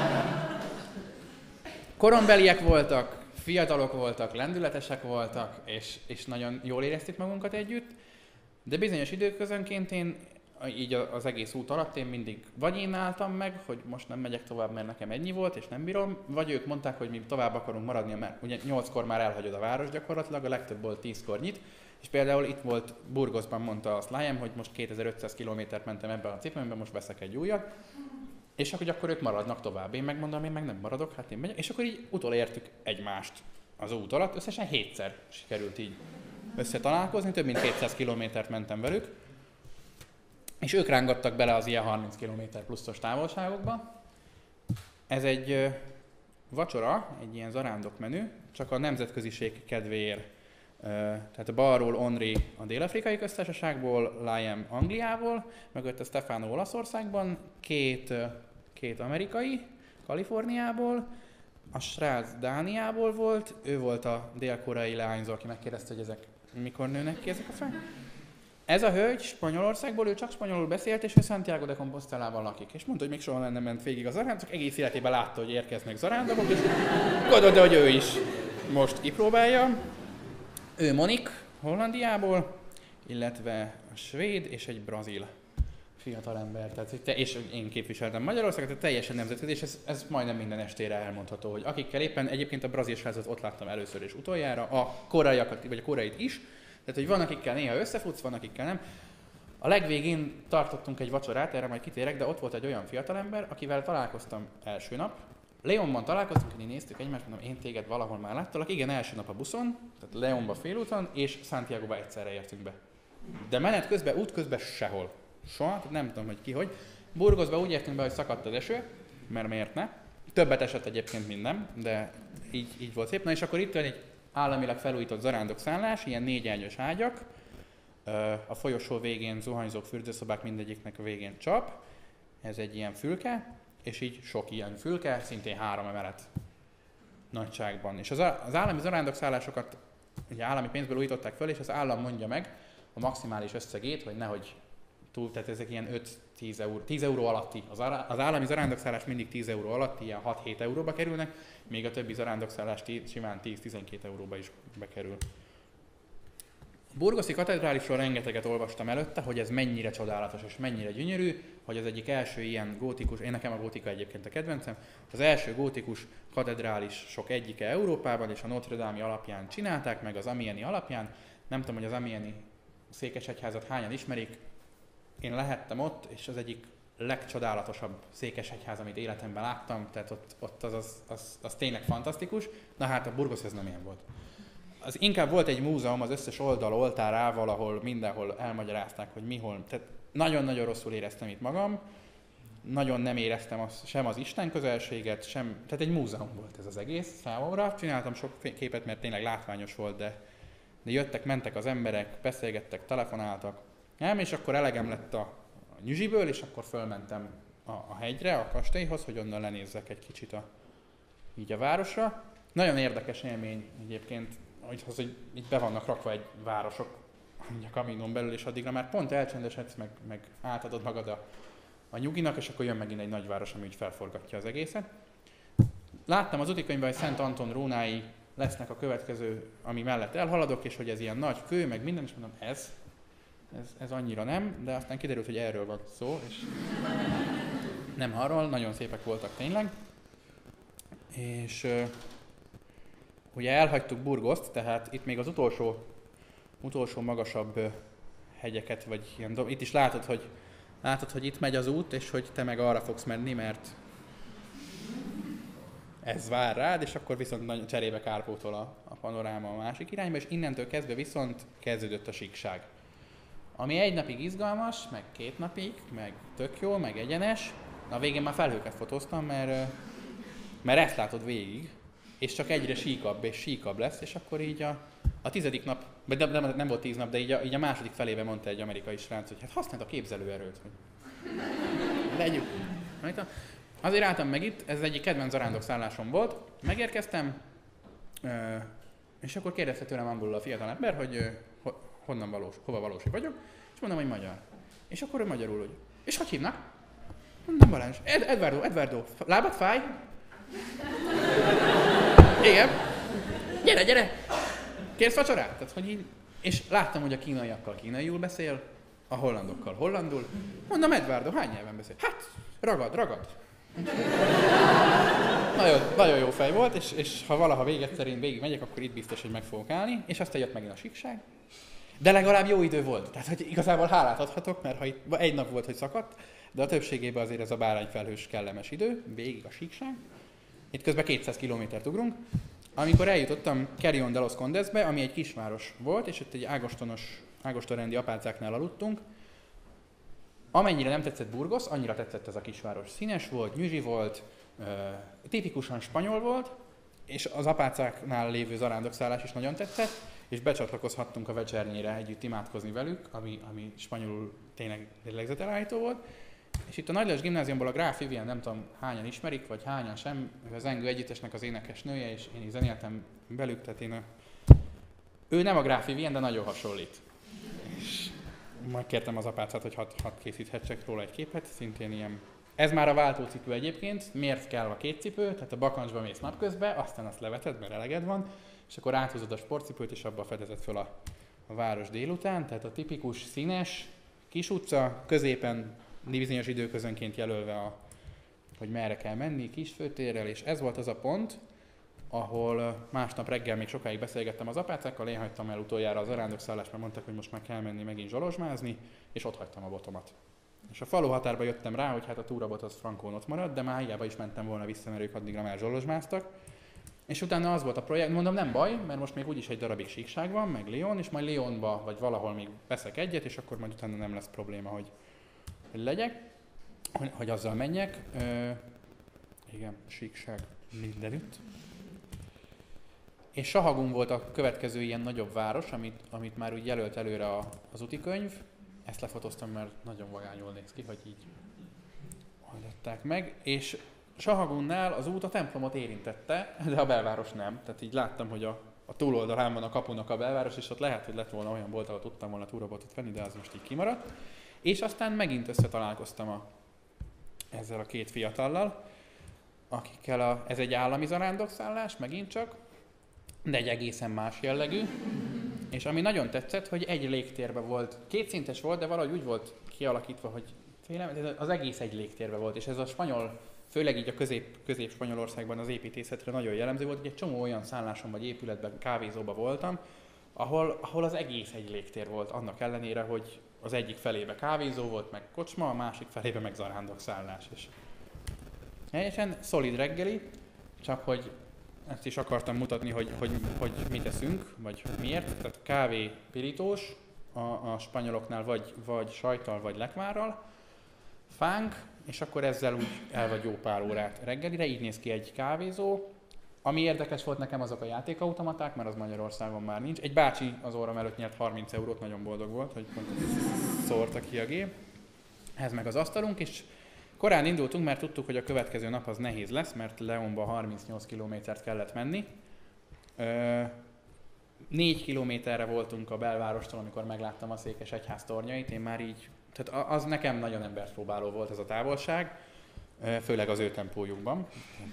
korombeliek voltak, fiatalok voltak, lendületesek voltak, és, és nagyon jól éreztük magunkat együtt, de bizonyos időközönként én így az egész út alatt én mindig vagy én álltam meg, hogy most nem megyek tovább, mert nekem ennyi volt, és nem bírom, vagy ők mondták, hogy mi tovább akarunk maradni, mert ugye nyolckor már elhagyod a város gyakorlatilag, a legtöbb volt tízkor nyit, és például itt volt Burgosban, mondta azt Liam, hogy most kétezer-ötszáz kilométert mentem ebben a cipőmben, most veszek egy újat, és akkor, akkor ők maradnak tovább. Én megmondom, én meg nem maradok, hát én megyek, és akkor így utolértük egymást az út alatt, összesen hétszer sikerült így összetalálkozni, több mint kétszáz kilométert mentem velük, és ők rángattak bele az ilyen harminc kilométer pluszos távolságokba. Ez egy ö, vacsora, egy ilyen zarándok menü, csak a nemzetköziség kedvéért. Ö, tehát a balról Henri a Dél-Afrikai Köztársaságból, Liam Angliából, mögött a Stefano Olaszországban, két, ö, két amerikai, Kaliforniából, a srác Dániából volt, ő volt a dél-koreai leányzó, aki megkérdezte, hogy ezek mikor nőnek ki ezek a fel. Ez a hölgy Spanyolországból, ő csak spanyolul beszélt, és ő Santiago de Compostelában lakik. És mondta, hogy még soha nem ment végig a zarándok, egész életében látta, hogy érkeznek zarándokok, és gondolta, hogy ő is most kipróbálja. Ő Monik, Hollandiából, illetve a svéd és egy brazil fiatalember. Tehát, és én képviseltem Magyarországot, tehát teljesen nemzetközi, és ez, ez majdnem minden estére elmondható, hogy akikkel éppen egyébként a brazil srácot ott láttam először és utoljára, a koreaiakat, vagy a koreait is, tehát, hogy van, akikkel néha összefutsz, van, akikkel nem. A legvégén tartottunk egy vacsorát, erre majd kitérek, de ott volt egy olyan fiatalember, akivel találkoztam első nap. Leonban találkoztunk, hogy néztük egymást, mondom, én téged valahol már láttalak. Igen, első nap a buszon, tehát Leonba félúton, és Santiagoba egyszerre értünk be. De menet közben, út közben sehol. Soha, nem tudom, hogy ki, hogy. Burgosba úgy értünk be, hogy szakadt az eső, mert miért ne. Többet esett egyébként, mint nem, de így, így volt szép. Na és akkor itt van egy államilag felújított zarándokszállás, ilyen négyágyas ágyak, A folyosó végén zuhanyzók, fürdőszobák mindegyiknek a végén csap. Ez egy ilyen fülke, és így sok ilyen fülke, szintén három emelet nagyságban. És az, az állami zarándokszállásokat ugye állami pénzből újították föl, és az állam mondja meg a maximális összegét, hogy nehogy túl, tehát ezek ilyen öt-tíz euró, tíz euró alatti. Az, az állami zarándokszállás mindig tíz euró alatti, ilyen hat-hét euróba kerülnek, még a többi zarándokszállás simán tíz-tizenkét euróba is bekerül. A burgoszi katedrálisról rengeteget olvastam előtte, hogy ez mennyire csodálatos és mennyire gyönyörű, hogy az egyik első ilyen gótikus, én nekem a gótika egyébként a kedvencem, az első gótikus katedrálisok egyike Európában, és a Notre Dame alapján csinálták, meg az Amieni alapján. Nem tudom, hogy az Amieni székesegyházat hányan ismerik, én lehettem ott, és az egyik legcsodálatosabb székesegyház, amit életemben láttam, tehát ott, ott az, az, az, az tényleg fantasztikus, na hát a Burgos ez nem ilyen volt. Az inkább volt egy múzeum az összes oldal oltárával, ahol mindenhol elmagyarázták, hogy mihol. Tehát nagyon-nagyon rosszul éreztem itt magam, nagyon nem éreztem az, sem az Isten közelséget, sem, tehát egy múzeum volt ez az egész számomra. Csináltam sok képet, mert tényleg látványos volt, de, de jöttek, mentek az emberek, beszélgettek, telefonáltak. Nem, és akkor elegem lett a, a nyüzsiből, és akkor fölmentem a, a hegyre, a kastélyhoz, hogy onnan lenézzek egy kicsit a, így a városra. Nagyon érdekes élmény egyébként, hogy, az, hogy itt be vannak rakva egy városok a kaminon belül, és addigra már pont elcsendesedsz, meg, meg átadod magad a, a nyuginak, és akkor jön megint egy nagyváros, ami úgy felforgatja az egészet. Láttam az útikönyvben, hogy Szent Anton rónái lesznek a következő, ami mellett elhaladok, és hogy ez ilyen nagy kő, meg minden, és mondom, ez, ez, ez annyira nem, de aztán kiderült, hogy erről van szó, és nem arról, nagyon szépek voltak tényleg. És ugye elhagytuk Burgoszt, tehát itt még az utolsó, utolsó magasabb hegyeket, vagy ilyen dob... Itt is látod, hogy, látod, hogy itt megy az út, és hogy te meg arra fogsz menni, mert ez vár rád, és akkor viszont nagy cserébe kárpótol a, a panoráma a másik irányba, és innentől kezdve viszont kezdődött a síkság. Ami egy napig izgalmas, meg két napig, meg tök jó, meg egyenes. Na a végén már felhőket fotóztam, mert, mert ezt látod végig, és csak egyre síkabb és síkabb lesz, és akkor így a, a tizedik nap, vagy nem, nem, nem volt tíz nap, de így a, így a második felében mondta egy amerikai srác, hogy hát használd a képzelőerőt, hogy legyük. Azért álltam meg itt, ez egyik kedvenc zarándokszállásom volt, megérkeztem, és akkor kérdezte tőlem angolul a fiatal ember, hogy honnan valós, hova valós vagyok, és mondom, hogy magyar. És akkor ő magyarul, hogy és hogy hívnak? Mondom, Balázs. Ed- Edvardo, Edvardo, lábad fáj? Igen. Gyere, gyere! Kérsz vacsorát? Tehát, hogy így... És láttam, hogy a kínaiakkal kínaiul beszél, a hollandokkal hollandul. Mondom, Edvardo, hány nyelven beszél? Hát, ragad, ragad. nagyon, nagyon jó fej volt, és, és ha valaha véget szerint végig megyek, akkor itt biztos, hogy meg fogok állni, és aztán jött megint a síkság. De legalább jó idő volt. Tehát, hogy igazából hálát adhatok, mert ha itt egy nap volt, hogy szakadt, de a többségében azért ez a bárányfelhős kellemes idő, végig a síkság. Itt közben kétszáz kilométert ugrunk. Amikor eljutottam Carrion de los Condesbe, ami egy kisváros volt, és ott egy ágostonos, ágostonrendi apácáknál aludtunk. Amennyire nem tetszett Burgos, annyira tetszett ez a kisváros. Színes volt, nyüzsi volt, tipikusan spanyol volt, és az apácáknál lévő zarándokszállás is nagyon tetszett, és becsatlakozhattunk a vecsernyére együtt imádkozni velük, ami, ami spanyolul tényleg lélegzetelállító volt. És itt a Nagylás gimnáziumból a Gráf Vivien, nem tudom hányan ismerik, vagy hányan sem, az Engő együttesnek az énekes nője, és én is zenéltem velük, tehát én a... Ő nem a Gráf Vivien, de nagyon hasonlít. És megkértem az apácát, hogy hadd had készíthetsek róla egy képet, szintén ilyen. Ez már a váltócipő egyébként, miért kell a két cipő, tehát a bakancsba mész napközben, aztán azt leveted, mert eleged van, és akkor áthúzod a sportcipőt, és abba fedezed föl a, a város délután, tehát a tipikus színes kis utca, középen bizonyos időközönként jelölve, a, hogy merre kell menni, kisfőtérrel, és ez volt az a pont, ahol másnap reggel még sokáig beszélgettem az apácákkal, én hagytam el utoljára az zarándokszállást, mert mondtak, hogy most már kell menni megint zsolozsmázni, és ott hagytam a botomat. És a falu határba jöttem rá, hogy hát a túrabot az frankón ott marad, de már hiába is mentem volna vissza, mert ők addigra már zsolozsmáztak. És utána az volt a projekt, mondom nem baj, mert most még úgyis egy darabig síkság van, meg Lyon, és majd Lyonba, vagy valahol még veszek egyet, és akkor majd utána nem lesz probléma, hogy legyek, hogy, hogy azzal menjek. Ö, igen, síkság mindenütt. és Sahagún volt a következő ilyen nagyobb város, amit, amit már úgy jelölt előre a, az útikönyv. Ezt lefotóztam, mert nagyon vagányul néz ki, hogy így oldották meg. És Sahagunnál az út a templomot érintette, de a belváros nem. Tehát így láttam, hogy a, a túloldalán van a kapunak a belváros, és ott lehet, hogy lett volna olyan bolt, ahol tudtam volna túrabotot venni, de az most így kimaradt. És aztán megint összetalálkoztam a, ezzel a két fiatallal, akikkel a, ez egy állami zarándokszállás, megint csak, de egy egészen más jellegű. És ami nagyon tetszett, hogy egy légtérben volt, kétszintes volt, de valahogy úgy volt kialakítva, hogy félem, az egész egy légtérben volt, és ez a spanyol, főleg így a közép, közép-Spanyolországban az építészetre nagyon jellemző volt, hogy egy csomó olyan szálláson vagy épületben, kávézóban voltam, ahol, ahol az egész egy légtér volt, annak ellenére, hogy az egyik felébe kávézó volt, meg kocsma, a másik felébe meg zarándokszállás. És helyesen szolid reggeli, csak hogy ezt is akartam mutatni, hogy, hogy, hogy mit eszünk, vagy miért. Tehát kávé pirítós, a, a spanyoloknál vagy, vagy sajttal, vagy lekvárral, fánk, és akkor ezzel úgy el vagy jó pár órát reggelire, így néz ki egy kávézó. Ami érdekes volt nekem, azok a játékautomaták, mert az Magyarországon már nincs. Egy bácsi az óram előtt nyert harminc eurót, nagyon boldog volt, hogy pont szórta ki a gép. Ez meg az asztalunk, és korán indultunk, mert tudtuk, hogy a következő nap az nehéz lesz, mert Leónba harmincnyolc kilométert kellett menni. négy kilométerre voltunk a belvárostól, amikor megláttam a Székesegyház tornyait. Én már így, tehát az nekem nagyon emberpróbáló volt ez a távolság, főleg az ő tempójukban.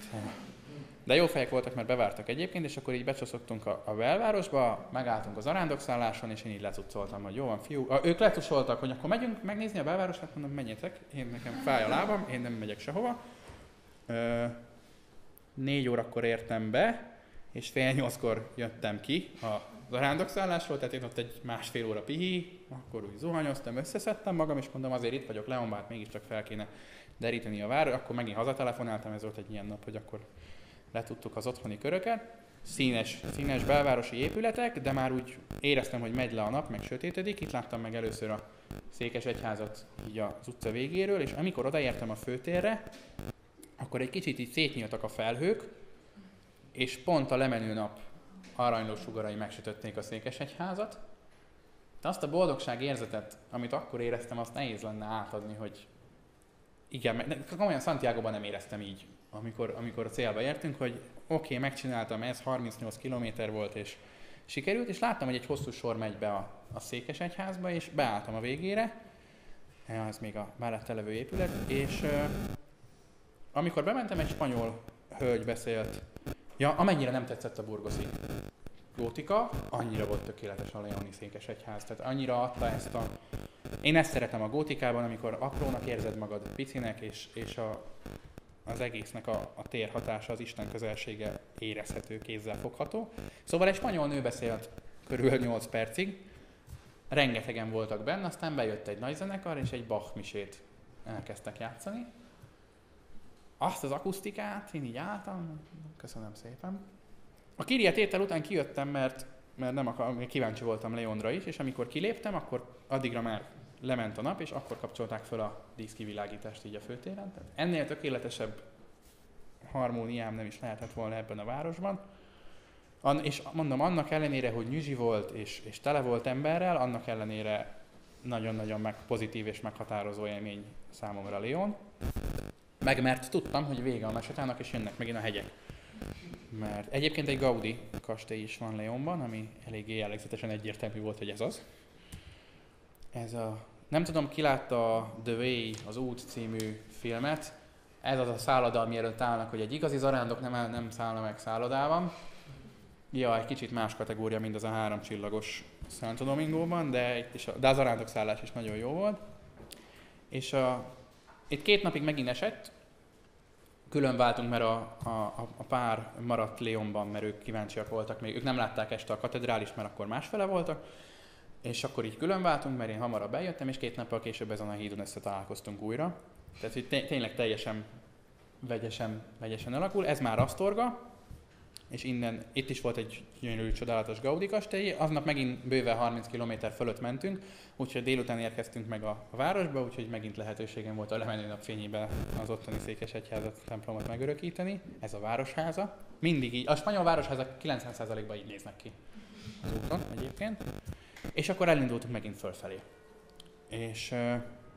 De jó fejek voltak, mert bevártak egyébként, és akkor így becsoszogtunk a, a belvárosba, megálltunk az zarándokszálláson, és én így lecuccoltam, hogy jó van, fiú. A, ők letusoltak, hogy akkor megyünk megnézni a belvárost, hát mondom, menjetek, én nekem fáj a lábam, én nem megyek sehova. Ö, négy órakor értem be, és fél nyolckor jöttem ki a zarándokszállásról, tehát én ott egy másfél óra pihi, akkor úgy zuhanyoztam, összeszedtem magam, és mondom, azért itt vagyok Leónban, hát mégiscsak fel kéne deríteni a város, akkor megint hazatelefonáltam, ez volt egy ilyen nap, hogy akkor letudtuk az otthoni köröket, színes, színes belvárosi épületek, de már úgy éreztem, hogy megy le a nap, meg sötétedik. Itt láttam meg először a Székesegyházat így az utca végéről, és amikor odaértem a főtérre, akkor egy kicsit így szétnyíltak a felhők, és pont a lemenő nap aranylós sugarai megsütötték a Székesegyházat. De azt a boldogság érzetet, amit akkor éreztem, azt nehéz lenne átadni, hogy igen, komolyan Santiagoban nem éreztem így, amikor, amikor a célba értünk, hogy oké, okay, megcsináltam, ez harmincnyolc kilométer volt, és sikerült, és láttam, hogy egy hosszú sor megy be a, a Székesegyházba, és beálltam a végére, ez még a mellette levő épület, és uh, amikor bementem, egy spanyol hölgy beszélt, ja, amennyire nem tetszett a burgoszi gótika, annyira volt tökéletes a leoni Székesegyház, tehát annyira adta ezt a... Én ezt szeretem a gótikában, amikor aprónak érzed magad, picinek, és, és a, az egésznek a, a térhatása, az Isten közelsége érezhető, kézzel fogható. Szóval egy spanyol nő beszélt körülbelül nyolc percig, rengetegen voltak benne, aztán bejött egy nagy zenekar, és egy Bach misét elkezdtek játszani. Azt az akusztikát, én így álltam, köszönöm szépen. A Kyrie tétel után kijöttem, mert, mert nem akar, kíváncsi voltam Leónra is, és amikor kiléptem, akkor addigra már lement a nap, és akkor kapcsolták fel a díszkivilágítást így a főtéren. Tehát ennél tökéletesebb harmóniám nem is lehetett volna ebben a városban. An- és mondom, annak ellenére, hogy nyüzsi volt, és, és tele volt emberrel, annak ellenére nagyon-nagyon meg pozitív és meghatározó élmény számomra León. Meg mert tudtam, hogy vége a mesetának, és jönnek megint a hegyek. Mert egyébként egy Gaudi kastély is van Leónban, ami eléggé jellegzetesen egyértelmű volt, hogy ez az. Ez a... Nem tudom, ki látta a The Way, az Út című filmet. Ez az a szálloda, mielőtt állnak, hogy egy igazi zarándok nem, nem szállna meg szállodában. Ja, egy kicsit más kategória, mint az a három csillagos Santo Domingóban, de, itt is a, de a zarándokszállás is nagyon jó volt. És a, itt két napig megint esett, külön váltunk, mert a, a, a pár maradt Leónban, mert ők kíváncsiak voltak, még ők nem látták este a katedrálist, mert akkor másfele voltak. És akkor így külön váltunk, mert én hamarabb eljöttem, és két nappal később ezen a hídon összetalálkoztunk újra. Tehát hogy té- tényleg teljesen vegyesen, vegyesen alakul. Ez már Asztorga, és innen, itt is volt egy gyönyörű, csodálatos Gaudi kastély, aznap megint bőven harminc kilométer fölött mentünk, úgyhogy délután érkeztünk meg a, a városba, úgyhogy megint lehetőségem volt a lemenő napfényében az ottani székesegyházat, templomot megörökíteni. Ez a városháza. Mindig így, a spanyol városházak kilencven százalékban így néznek ki az úton egyébként. És akkor elindultunk megint fölfelé. És uh,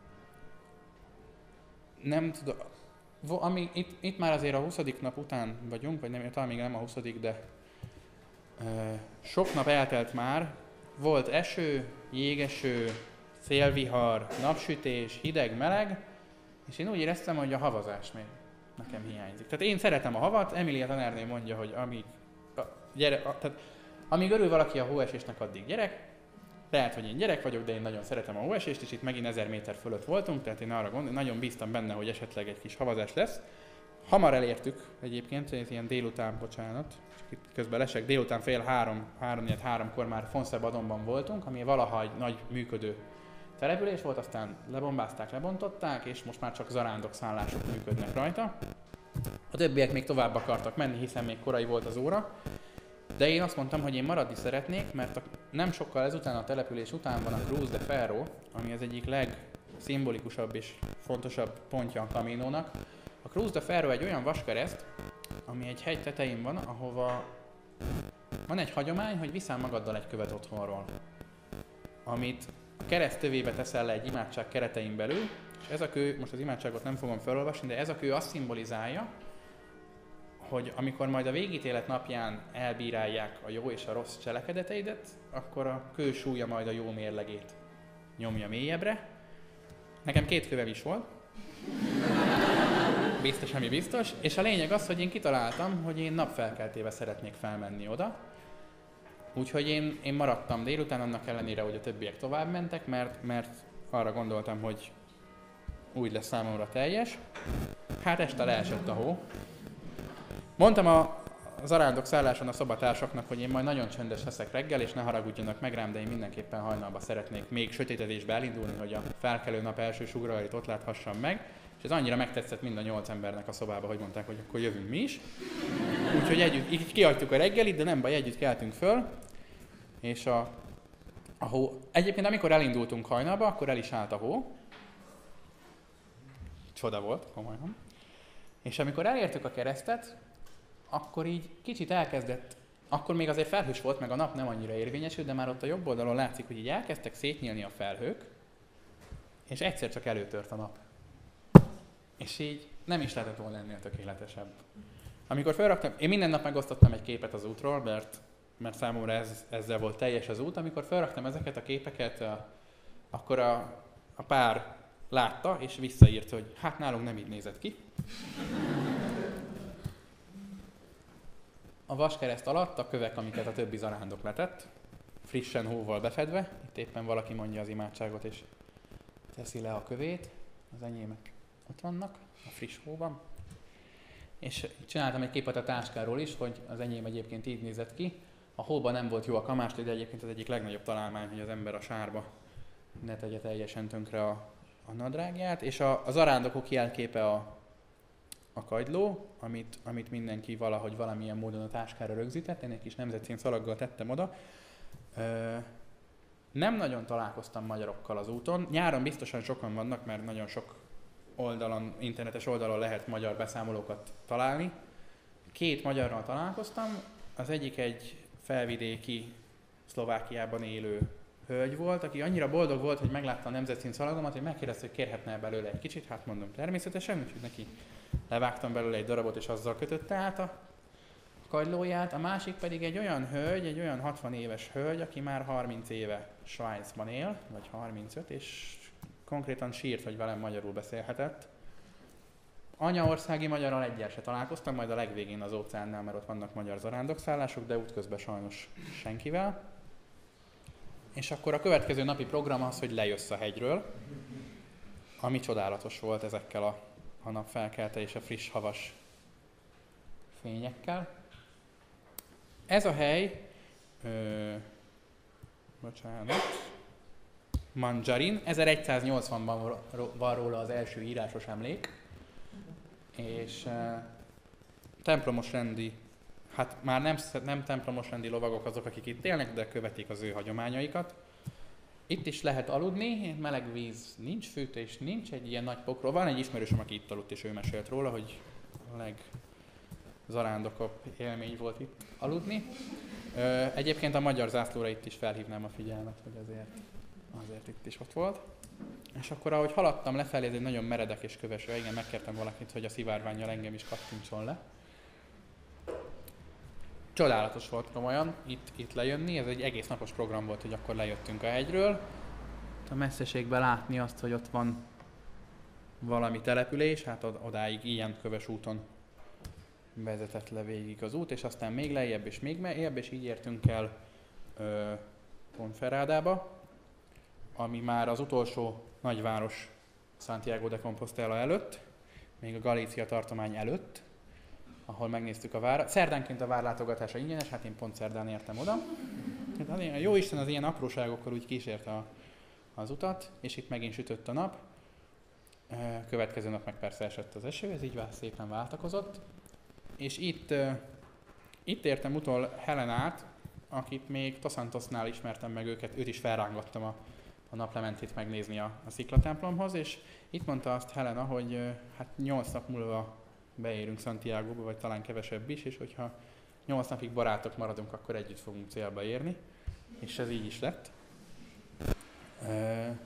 nem tudom, ami, itt, itt már azért a huszadik nap után vagyunk, vagy nem, talán még nem a huszadik, de uh, sok nap eltelt már. Volt eső, jégeső, szélvihar, napsütés, hideg, meleg, és én úgy éreztem, hogy a havazás még nekem hiányzik. Tehát én szeretem a havat, Emilia tanárnő mondja, hogy amíg, a, gyere, a, tehát, amíg örül valaki a hóesésnek, addig gyerek. Lehet, hogy én gyerek vagyok, de én nagyon szeretem a hóesést, és itt megint ezer méter fölött voltunk, tehát én arra gondolom, nagyon bíztam benne, hogy esetleg egy kis havazás lesz. Hamar elértük egyébként, ez ilyen délután, bocsánat, csak itt közben lesek, délután fél három, három, háromkor már Fonszebadonban voltunk, ami valaha egy nagy működő település volt, aztán lebombázták, lebontották, és most már csak zarándok szállások működnek rajta. A többiek még tovább akartak menni, hiszen még korai volt az óra, de én azt mondtam, hogy én maradni szeretnék, mert a, nem sokkal ezután, a település után van a Cruz de Ferro, ami az egyik legszimbolikusabb és fontosabb pontja a Caminónak. A Cruz de Ferro egy olyan vaskereszt, ami egy hegy tetején van, ahova van egy hagyomány, hogy viszel magaddal egy követ otthonról, amit a kereszt tövébe teszel le egy imádság keretein belül, és ez a kő, most az imádságot nem fogom felolvasni, de ez a kő azt szimbolizálja, hogy amikor majd a végítélet napján elbírálják a jó és a rossz cselekedeteidet, akkor a kő súlya majd a jó mérlegét nyomja mélyebbre. Nekem két kövem is volt. Biztos, ami biztos. És a lényeg az, hogy én kitaláltam, hogy én napfelkeltével szeretnék felmenni oda. Úgyhogy én, én maradtam délután, annak ellenére, hogy a többiek tovább mentek, mert, mert arra gondoltam, hogy úgy lesz számomra teljes. Hát este leesett a hó. Mondtam a zarándok szálláson a szobatársaknak, hogy én majd nagyon csöndes leszek reggel, és ne haragudjanak meg rám, de én mindenképpen hajnalba szeretnék még sötétedésbe elindulni, hogy a felkelő nap első sugararait ott láthassam meg. És ez annyira megtetszett mind a nyolc embernek a szobába, hogy mondták, hogy akkor jövünk mi is. Úgyhogy együtt, így kihagytuk a reggelit, de nem baj, együtt keltünk föl. És a, a hó... Egyébként amikor elindultunk hajnalba, akkor el is állt a hó. Csoda volt, komolyan. És amikor elértük a keresztet, akkor így kicsit elkezdett, akkor még azért felhős volt, meg a nap nem annyira érvényesült, de már ott a jobb oldalon látszik, hogy így elkezdtek szétnyílni a felhők, és egyszer csak előtört a nap. És így nem is lehetett volna ennél tökéletesebb. Amikor felraktam, én minden nap megosztottam egy képet az útról, mert, mert számomra ez, ezzel volt teljes az út. Amikor felraktam ezeket a képeket, a, akkor a, a pár látta, és visszaírt, hogy hát nálunk nem így nézett ki. A vaskereszt alatt a kövek, amiket a többi zarándok letett, frissen hóval befedve, itt éppen valaki mondja az imádságot, és teszi le a kövét, az enyémek ott vannak, a friss hóban. És csináltam egy képet a táskáról is, hogy az enyém egyébként így nézett ki. A hóban nem volt jó a kamásli, de egyébként az egyik legnagyobb találmány, hogy az ember a sárba ne tegye teljesen tönkre a, a nadrágját. És a, a zarándokok jelképe a, a kagyló, amit, amit mindenki valahogy valamilyen módon a táskára rögzített. Én egy kis nemzetszín szalaggal tettem oda. Ö, nem nagyon találkoztam magyarokkal az úton. Nyáron biztosan sokan vannak, mert nagyon sok oldalon, internetes oldalon lehet magyar beszámolókat találni. Két magyarral találkoztam, az egyik egy felvidéki, Szlovákiában élő hölgy volt, aki annyira boldog volt, hogy meglátta a nemzetszín szalagomat, hogy megkérdezte, hogy kérhetne belőle egy kicsit, hát mondom természetesen, úgyhogy neki levágtam belőle egy darabot, és azzal kötötte át a kagylóját. A másik pedig egy olyan hölgy, egy olyan hatvan éves hölgy, aki már harminc éve Svájcban él, vagy harmincöt, és konkrétan sírt, hogy velem magyarul beszélhetett. Anyaországi magyarral egyel se találkoztam, majd a legvégén az óceánnál, mert ott vannak magyar zarándokszállások, de útközben sajnos senkivel. És akkor a következő napi program az, hogy lejössz a hegyről, ami csodálatos volt ezekkel a, a napfelkelte és a friss havas fényekkel. Ez a hely, ö, bocsánat, Manjarin, ezeregyszáznyolcvanban van róla az első írásos emlék, és uh, templomos rendi hát már nem, nem templomos rendi lovagok azok, akik itt élnek, de követik az ő hagyományaikat. Itt is lehet aludni, meleg víz nincs, fűtés nincs, egy ilyen nagy pokról. Van egy ismerősöm, aki itt aludt, és ő mesélt róla, hogy a legzarándokabb élmény volt itt aludni. Ö, egyébként a magyar zászlóra itt is felhívnám a figyelmet, hogy azért, azért itt is ott volt. És akkor ahogy haladtam lefelé, ez egy nagyon meredek és köves, igen, megkértem valakit, hogy a szivárvánnyal engem is kattintson le. Csodálatos volt komolyan itt, itt lejönni, ez egy egész napos program volt, hogy akkor lejöttünk a hegyről. A messzeségben látni azt, hogy ott van valami település, hát odáig ilyen köves úton vezetett le végig az út, és aztán még lejjebb és még lejjebb, és így értünk el ö, Ponferradába, ami már az utolsó nagyváros Santiago de Compostela előtt, még a Galícia tartomány előtt, ahol megnéztük a várat. Szerdánként a várlátogatása ingyenes, hát én pont szerdán értem oda. Hát a jó Isten az ilyen apróságokkal úgy kísérte a, az utat, és itt megint sütött a nap. Következő nap meg persze esett az eső, ez így szépen váltakozott. És itt, itt értem utol Helenát, akit még Toszantosznál ismertem meg őket, őt is felrángattam a, a naplementét megnézni a, a sziklatemplomhoz, és itt mondta azt Helena, hogy hát nyolc nap múlva beérünk Santiagoba, vagy talán kevesebb is, és hogyha nyolc napig barátok maradunk, akkor együtt fogunk célba érni. És ez így is lett. E-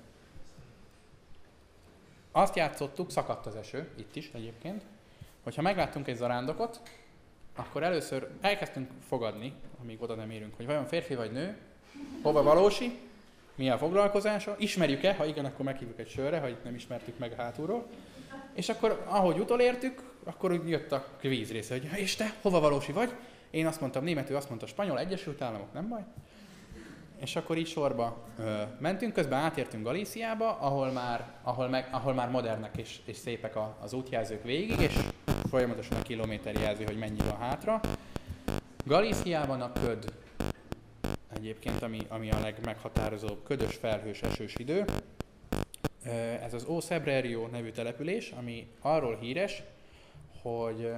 azt játszottuk, szakadt az eső, itt is egyébként, hogyha megláttunk egy zarándokot, akkor először elkezdtünk fogadni, amíg oda nem érünk, hogy vajon férfi vagy nő, hova valósi, mi a foglalkozása, ismerjük-e, ha igen, akkor meghívjuk egy sörre, ha nem ismertük meg hátulról. És akkor, ahogy utolértük, akkor úgy jött a kvíz része, hogy és te, hova valósi vagy? Én azt mondtam németül, azt mondta spanyol, Egyesült Államok, nem baj. És akkor így sorba ö, mentünk, közben átértünk Galíciába, ahol már, ahol meg, ahol már modernek és, és szépek a, az útjelzők végig, és folyamatosan a kilométer jelzi, hogy mennyi van hátra. Galíciában a köd, egyébként, ami, ami a legmeghatározóbb, ködös, felhős, esős idő. Ez az Ó Cebrerio nevű település, ami arról híres, hogy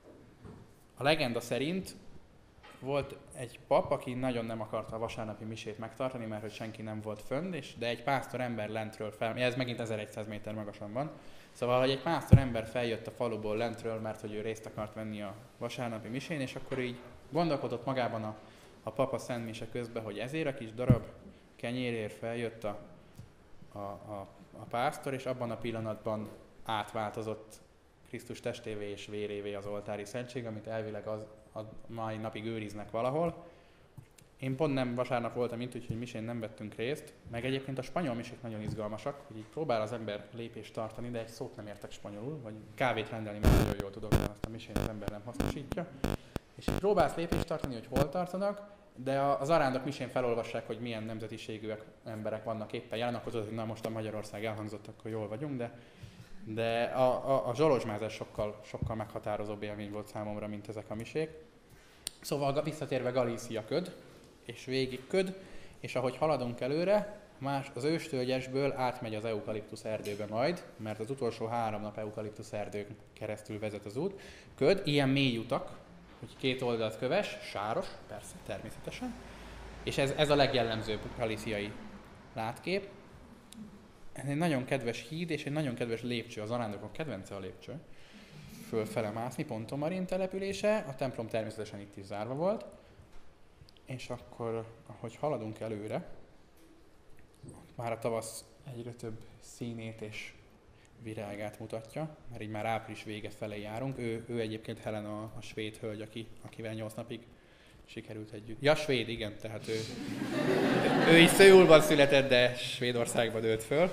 a legenda szerint volt egy pap, aki nagyon nem akarta a vasárnapi misét megtartani, mert hogy senki nem volt fönn, és, de egy pásztor ember lentről fel, ez megint ezerszáz méter magasan van, szóval, hogy egy pásztor ember feljött a faluból lentről, mert hogy ő részt akart venni a vasárnapi misén, és akkor így gondolkodott magában a, a papa szent mise közben, hogy ezért a kis darab kenyérért feljött a, a, a, a pásztor, és abban a pillanatban átváltozott Krisztus testévé és vérévé az oltári szentség, amit elvileg az, a mai napig őriznek valahol. Én pont nem vasárnap voltam itt, úgyhogy misén nem vettünk részt, meg egyébként a spanyol misék nagyon izgalmasak, hogy így próbál az ember lépést tartani, de egy szót nem értek spanyolul, vagy kávét rendelni, mert nagyon jól tudok, de azt a misén az ember nem hasznosítja. És így próbálsz lépést tartani, hogy hol tartanak, de az arándok misén felolvassák, hogy milyen nemzetiségűek emberek vannak éppen jelen, akkor tudod, hogy na most a Magyarország elhangzott, akkor jól vagyunk, de De a, a, a zsolozsmázás sokkal, sokkal meghatározóbb élmény volt számomra, mint ezek a misék. Szóval visszatérve Galícia köd, és végig köd, és ahogy haladunk előre, más az őstölgyesből átmegy az eukaliptusz erdőbe majd, mert az utolsó három nap eukaliptusz erdőn keresztül vezet az út. Köd, ilyen mély utak, hogy két oldalt köves, sáros, persze, természetesen, és ez, ez a legjellemzőbb galíciai látkép. Ez egy nagyon kedves híd és egy nagyon kedves lépcső, az arándokok kedvence a lépcső. Fölfele mászni, Pontomarin települése, a templom természetesen itt is zárva volt. És akkor, ahogy haladunk előre, már a tavasz egyre több színét és virágát mutatja, mert így már április vége felé járunk. Ő, ő egyébként Helena, a svéd hölgy, aki, akivel nyolc napig sikerült együtt. Ja, svéd, igen, tehát ő, ő is Szöulban született, de Svédországban dőlt föl.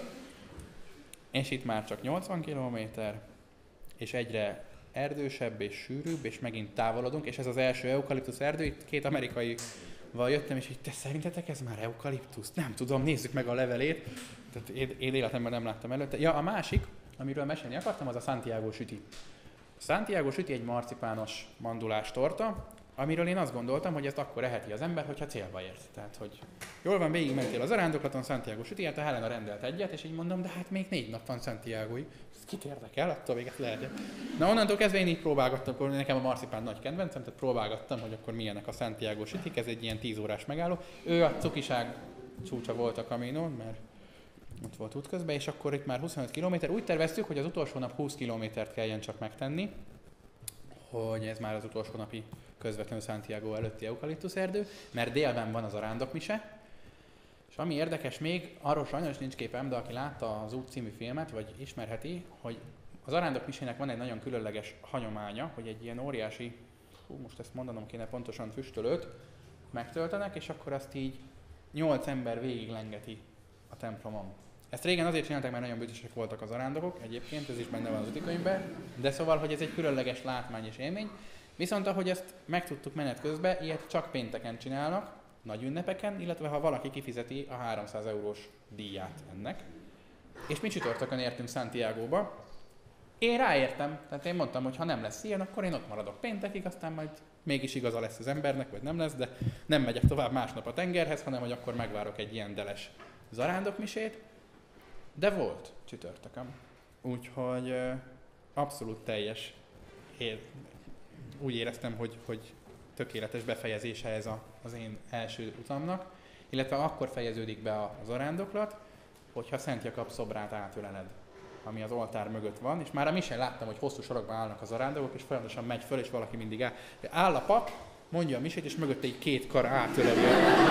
És itt már csak nyolcvan kilométer, és egyre erdősebb és sűrűbb, és megint távolodunk, és ez az első eukaliptusz erdő, itt két amerikaival jöttem, és így, te szerintetek ez már eukaliptusz? Nem tudom, nézzük meg a levelét. Tehát én, én életemben nem láttam előtte. Ja, a másik, amiről mesélni akartam, az a Santiago süti. A Santiago süti egy marcipános mandulás torta, amiről én azt gondoltam, hogy ezt akkor eheti az ember, hogyha célba ért. Tehát, hogy jól van, végigmentél az zarándoklaton, Santiago süti, hát a Helena rendelt egyet, és így mondom, de hát még négy nap van Santiagoig. Ez kit érdekel, attól véget lehet. Na onnantól kezdve én így próbálgattam, akkor nekem a marcipán nagy kedvencem, tehát próbálgattam, hogy akkor milyenek a Santiago sütik, ez egy ilyen tíz órás megálló. Ő a cukiság csúcsa volt a Caminon, mert ott volt útközben, és akkor itt már huszonöt kilométer. Úgy terveztük, hogy az utolsó nap húsz kilométert kelljen csak megtenni, hogy ez már az utolsó napi közvetlenül Santiago előtti eukaliptusz erdő, mert délben van az arándokmise. És ami érdekes még, arról sajnos nincs képem, de aki látta az Út című filmet, vagy ismerheti, hogy az arándokmisének van egy nagyon különleges hagyománya, hogy egy ilyen óriási, hú, most ezt mondanom kéne pontosan, füstölőt megtöltenek, és akkor azt így nyolc ember végiglengeti a templomon. Ezt régen azért csinálták, mert nagyon büdösek voltak az arándokok, egyébként ez is benne van az utikönyvben, de szóval, hogy ez egy különleges látmány és élmény. Viszont ahogy ezt megtudtuk menet közben, ilyet csak pénteken csinálnak, nagy ünnepeken, illetve ha valaki kifizeti a háromszáz eurós díját ennek. És mi csütörtökön értünk Santiagóba. Én ráértem, tehát én mondtam, hogy ha nem lesz ilyen, akkor én ott maradok péntekig, aztán majd mégis igaza lesz az embernek, vagy nem lesz, de nem megyek tovább másnap a tengerhez, hanem hogy akkor megvárok egy ilyen deles zarándokmisét. De volt csütörtökön. Úgyhogy abszolút teljes. Én úgy éreztem, hogy, hogy tökéletes befejezése ez a, az én első utamnak, illetve akkor fejeződik be a zarándoklat, hogyha Szent Jakab szobrát átöleled, ami az oltár mögött van, és már a misén láttam, hogy hosszú sorokban állnak a zarándokok, és folyamatosan megy föl, és valaki mindig áll. Áll a pap, mondja a misét, és mögötte egy két kar átöleli.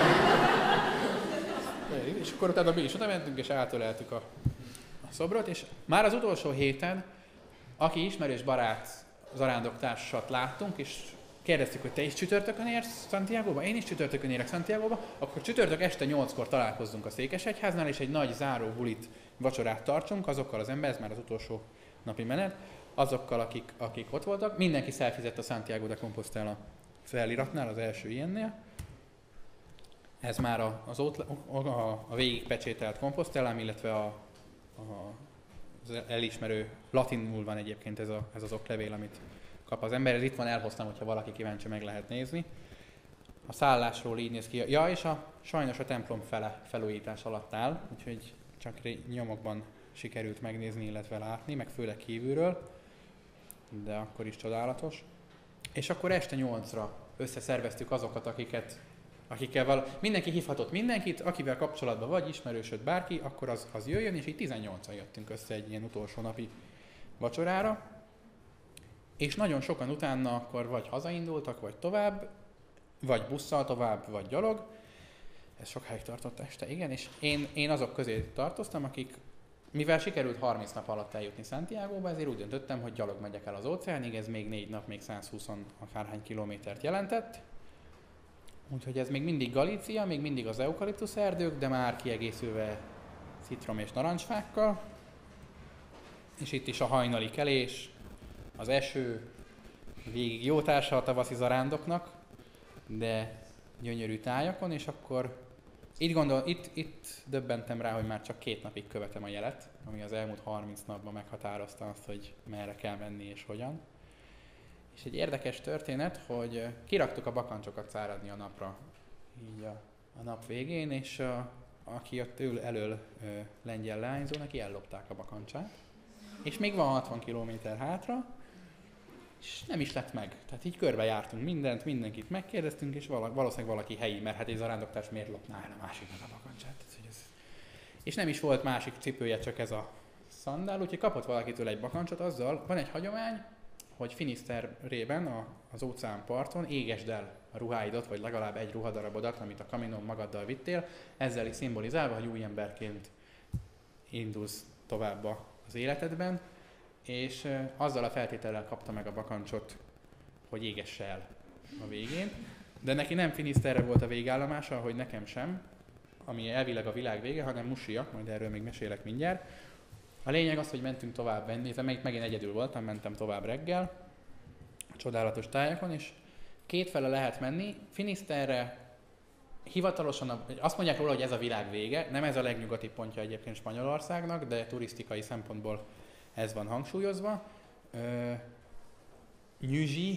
És akkor utána mi is oda mentünk, és átöleltük a, a szobrot, és már az utolsó héten, aki ismerős barát zarándoktársat láttunk, és kérdeztük, hogy te is csütörtökön érsz Santiagóba? Én is csütörtökön érek Santiagóba, akkor csütörtök este nyolckor találkozzunk a Székesegyháznál, és egy nagy záró bulit, vacsorát tartsunk azokkal az ember, ez már az utolsó napi menet, azokkal, akik, akik ott voltak. Mindenki szelfizett a Santiago de Compostela feliratnál, az első ilyennél. Ez már a, az ott, a, a végigpecsételt Compostelám, illetve a, a, az elismerő, latinul van egyébként ez, a, ez az oklevél, amit kap az ember. Ez itt van, elhoztam, hogyha valaki kíváncsi, meg lehet nézni. A szállásról így néz ki. Ja, és a, sajnos a templom fele felújítás alatt áll, úgyhogy csak nyomokban sikerült megnézni, illetve látni, meg főleg kívülről, de akkor is csodálatos. És akkor este nyolcra összeszerveztük azokat, akiket, akikkel val- mindenki hívhatott mindenkit, akivel kapcsolatban vagy, ismerősöd bárki, akkor az, az jöjjön, és így tizennyolcan jöttünk össze egy ilyen utolsó napi vacsorára. És nagyon sokan utána akkor vagy hazaindultak, vagy tovább, vagy busszal tovább, vagy gyalog. Ez sokáig tartott este, igen, és én, én azok közé tartoztam, akik, mivel sikerült harminc nap alatt eljutni Santiagóba, ezért úgy döntöttem, hogy gyalog megyek el az óceánig, ez még négy nap, még százhúsz akárhány kilométert jelentett. Úgyhogy ez még mindig Galícia, még mindig az eukaliptusz erdők, de már kiegészülve citrom és narancsfákkal. És itt is a hajnali kelés, az eső, végig jó társa a tavaszi zarándoknak, de gyönyörű tájakon, és akkor itt, gondol, itt, itt döbbentem rá, hogy már csak két napig követem a jelet, ami az elmúlt harminc napban meghatározta azt, hogy merre kell menni és hogyan. És egy érdekes történet, hogy kiraktuk a bakancsokat száradni a napra, így a, a nap végén, és a, aki ott ül elől ö, lengyel leányzó, neki ellopták a bakancsát, és még van hatvan kilométer hátra, és nem is lett meg. Tehát így körbejártunk mindent, mindenkit megkérdeztünk, és vala, valószínűleg valaki helyi, mert hát egy zarándoktárs miért lopná el a másiknak a bakancsát. Ez, és nem is volt másik cipője, csak ez a szandál, úgyhogy kapott valakitől egy bakancsot, azzal van egy hagyomány, hogy Finisterrében, a, az óceánparton égesd el a ruháidat, vagy legalább egy ruhadarabodat, amit a Caminon magaddal vittél, ezzel is szimbolizálva, hogy új emberként indulsz tovább az életedben, és azzal a feltétellel kapta meg a bakancsot, hogy égesse el a végén. De neki nem Finisterre volt a végállomása, ahogy nekem sem, ami elvileg a világ vége, hanem Musia, majd erről még mesélek mindjárt. A lényeg az, hogy mentünk tovább venni, meg, megint egyedül voltam, mentem tovább reggel, a csodálatos tájakon, és kétfele lehet menni. Finisterre hivatalosan, azt mondják róla, hogy ez a világ vége, nem ez a legnyugati pontja egyébként Spanyolországnak, de turisztikai szempontból ez van hangsúlyozva. Nyüzsi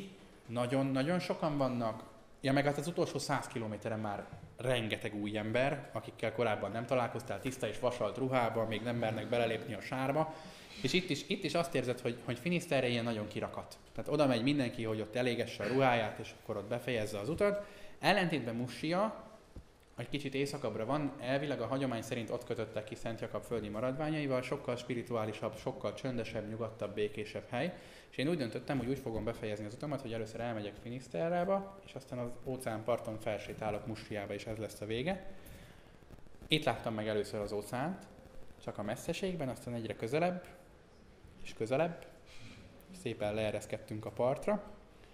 nagyon-nagyon sokan vannak. Ja, meg hát az utolsó száz kilométeren már rengeteg új ember, akikkel korábban nem találkoztál, tiszta és vasalt ruhában, még nem mernek belelépni a sárba. És itt is, itt is azt érzed, hogy, hogy Finisterre ilyen nagyon kirakat. Tehát oda megy mindenki, hogy ott elégesse a ruháját, és akkor ott befejezze az utat. Ellentétben Muscia egy kicsit északabbra van, elvileg a hagyomány szerint ott kötöttek ki Szent Jakab földi maradványaival, sokkal spirituálisabb, sokkal csöndesebb, nyugodtabb, békésebb hely. És én úgy döntöttem, hogy úgy fogom befejezni az utamat, hogy először elmegyek Finisterrába, és aztán az óceánparton felsétálok Musciába, és ez lesz a vége. Itt láttam meg először az óceánt, csak a messzeségben, aztán egyre közelebb, és közelebb. Szépen leereszkedtünk a partra.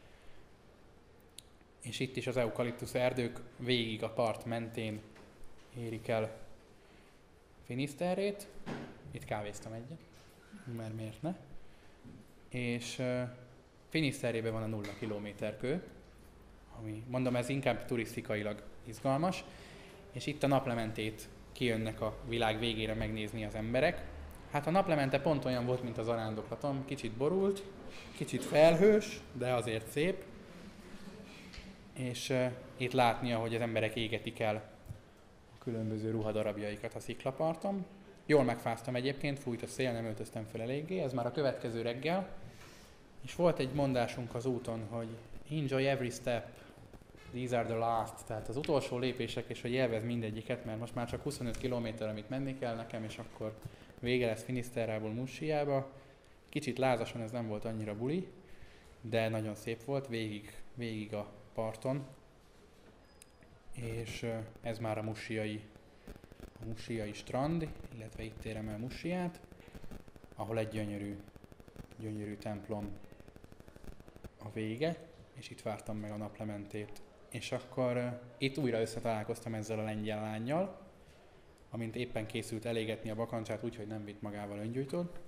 És itt is az eukaliptusz erdők végig a part mentén érik el Finisterrét. Itt kávéztam egyet, mert miért ne? És uh, Finisterrében van a nulla kilométer kő, ami mondom, ez inkább turisztikailag izgalmas, és itt a naplementét kijönnek a világ végére megnézni az emberek. Hát a naplemente pont olyan volt, mint az arándoklatom, kicsit borult, kicsit felhős, de azért szép. És uh, itt látni, ahogy az emberek égetik el a különböző ruhadarabjaikat a sziklaparton. Jól megfáztam egyébként, fújt a szél, nem öltöztem fel eléggé, ez már a következő reggel. És volt egy mondásunk az úton, hogy enjoy every step, these are the last, tehát az utolsó lépések, és hogy élvezd mindegyiket, mert most már csak huszonöt kilométer, amit menni kell nekem, és akkor vége lesz Finisterrából Musciába. Kicsit lázasan ez nem volt annyira buli, de nagyon szép volt, végig, végig a parton, és ez már a musciai, a musciai strand, illetve itt érem el Musciát, ahol egy gyönyörű, gyönyörű templom a vége, és itt vártam meg a naplementét. És akkor uh, itt újra összetalálkoztam ezzel a lengyel lánnyal, amint éppen készült elégetni a bakancsát, úgyhogy nem vitt magával öngyújtót.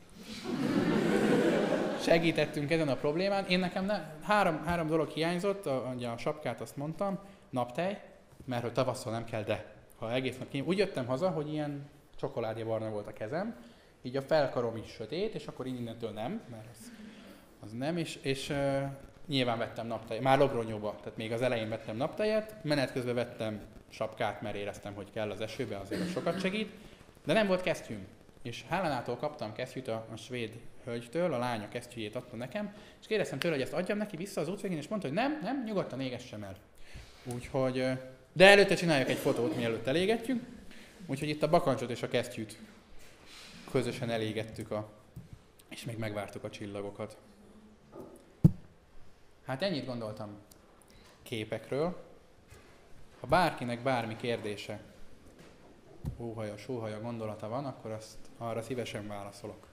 Segítettünk ezen a problémán. Én nekem ne, három, három dolog hiányzott, a, a sapkát azt mondtam, naptej, mert hogy tavasszal nem kell, de ha egész nap kényelmes. Úgy jöttem haza, hogy ilyen csokoládébarna volt a kezem, így a felkarom is sötét, és akkor innentől nem, mert az, az nem, és, és uh, nyilván vettem naptejet, már Logronyóba, tehát még az elején vettem naptejet, menet közben vettem sapkát, mert éreztem, hogy kell az esőbe, azért sokat segít, de nem volt kesztyűm. És Hálánától kaptam kesztyűt a, a svéd hölgytől, a lánya kesztyűjét adta nekem, és kérdeztem tőle, hogy ezt adjam neki vissza az útvégén, és mondta, hogy nem, nem, nyugodtan égessem el. Úgyhogy, de előtte csináljak egy fotót, mielőtt elégetjük, úgyhogy itt a bakancsot és a kesztyűt közösen elégettük, a, és még megvártuk a csillagokat. Hát ennyit gondoltam képekről. Ha bárkinek bármi kérdése, óhaja, sóhaja, gondolata van, akkor azt arra szívesen válaszolok.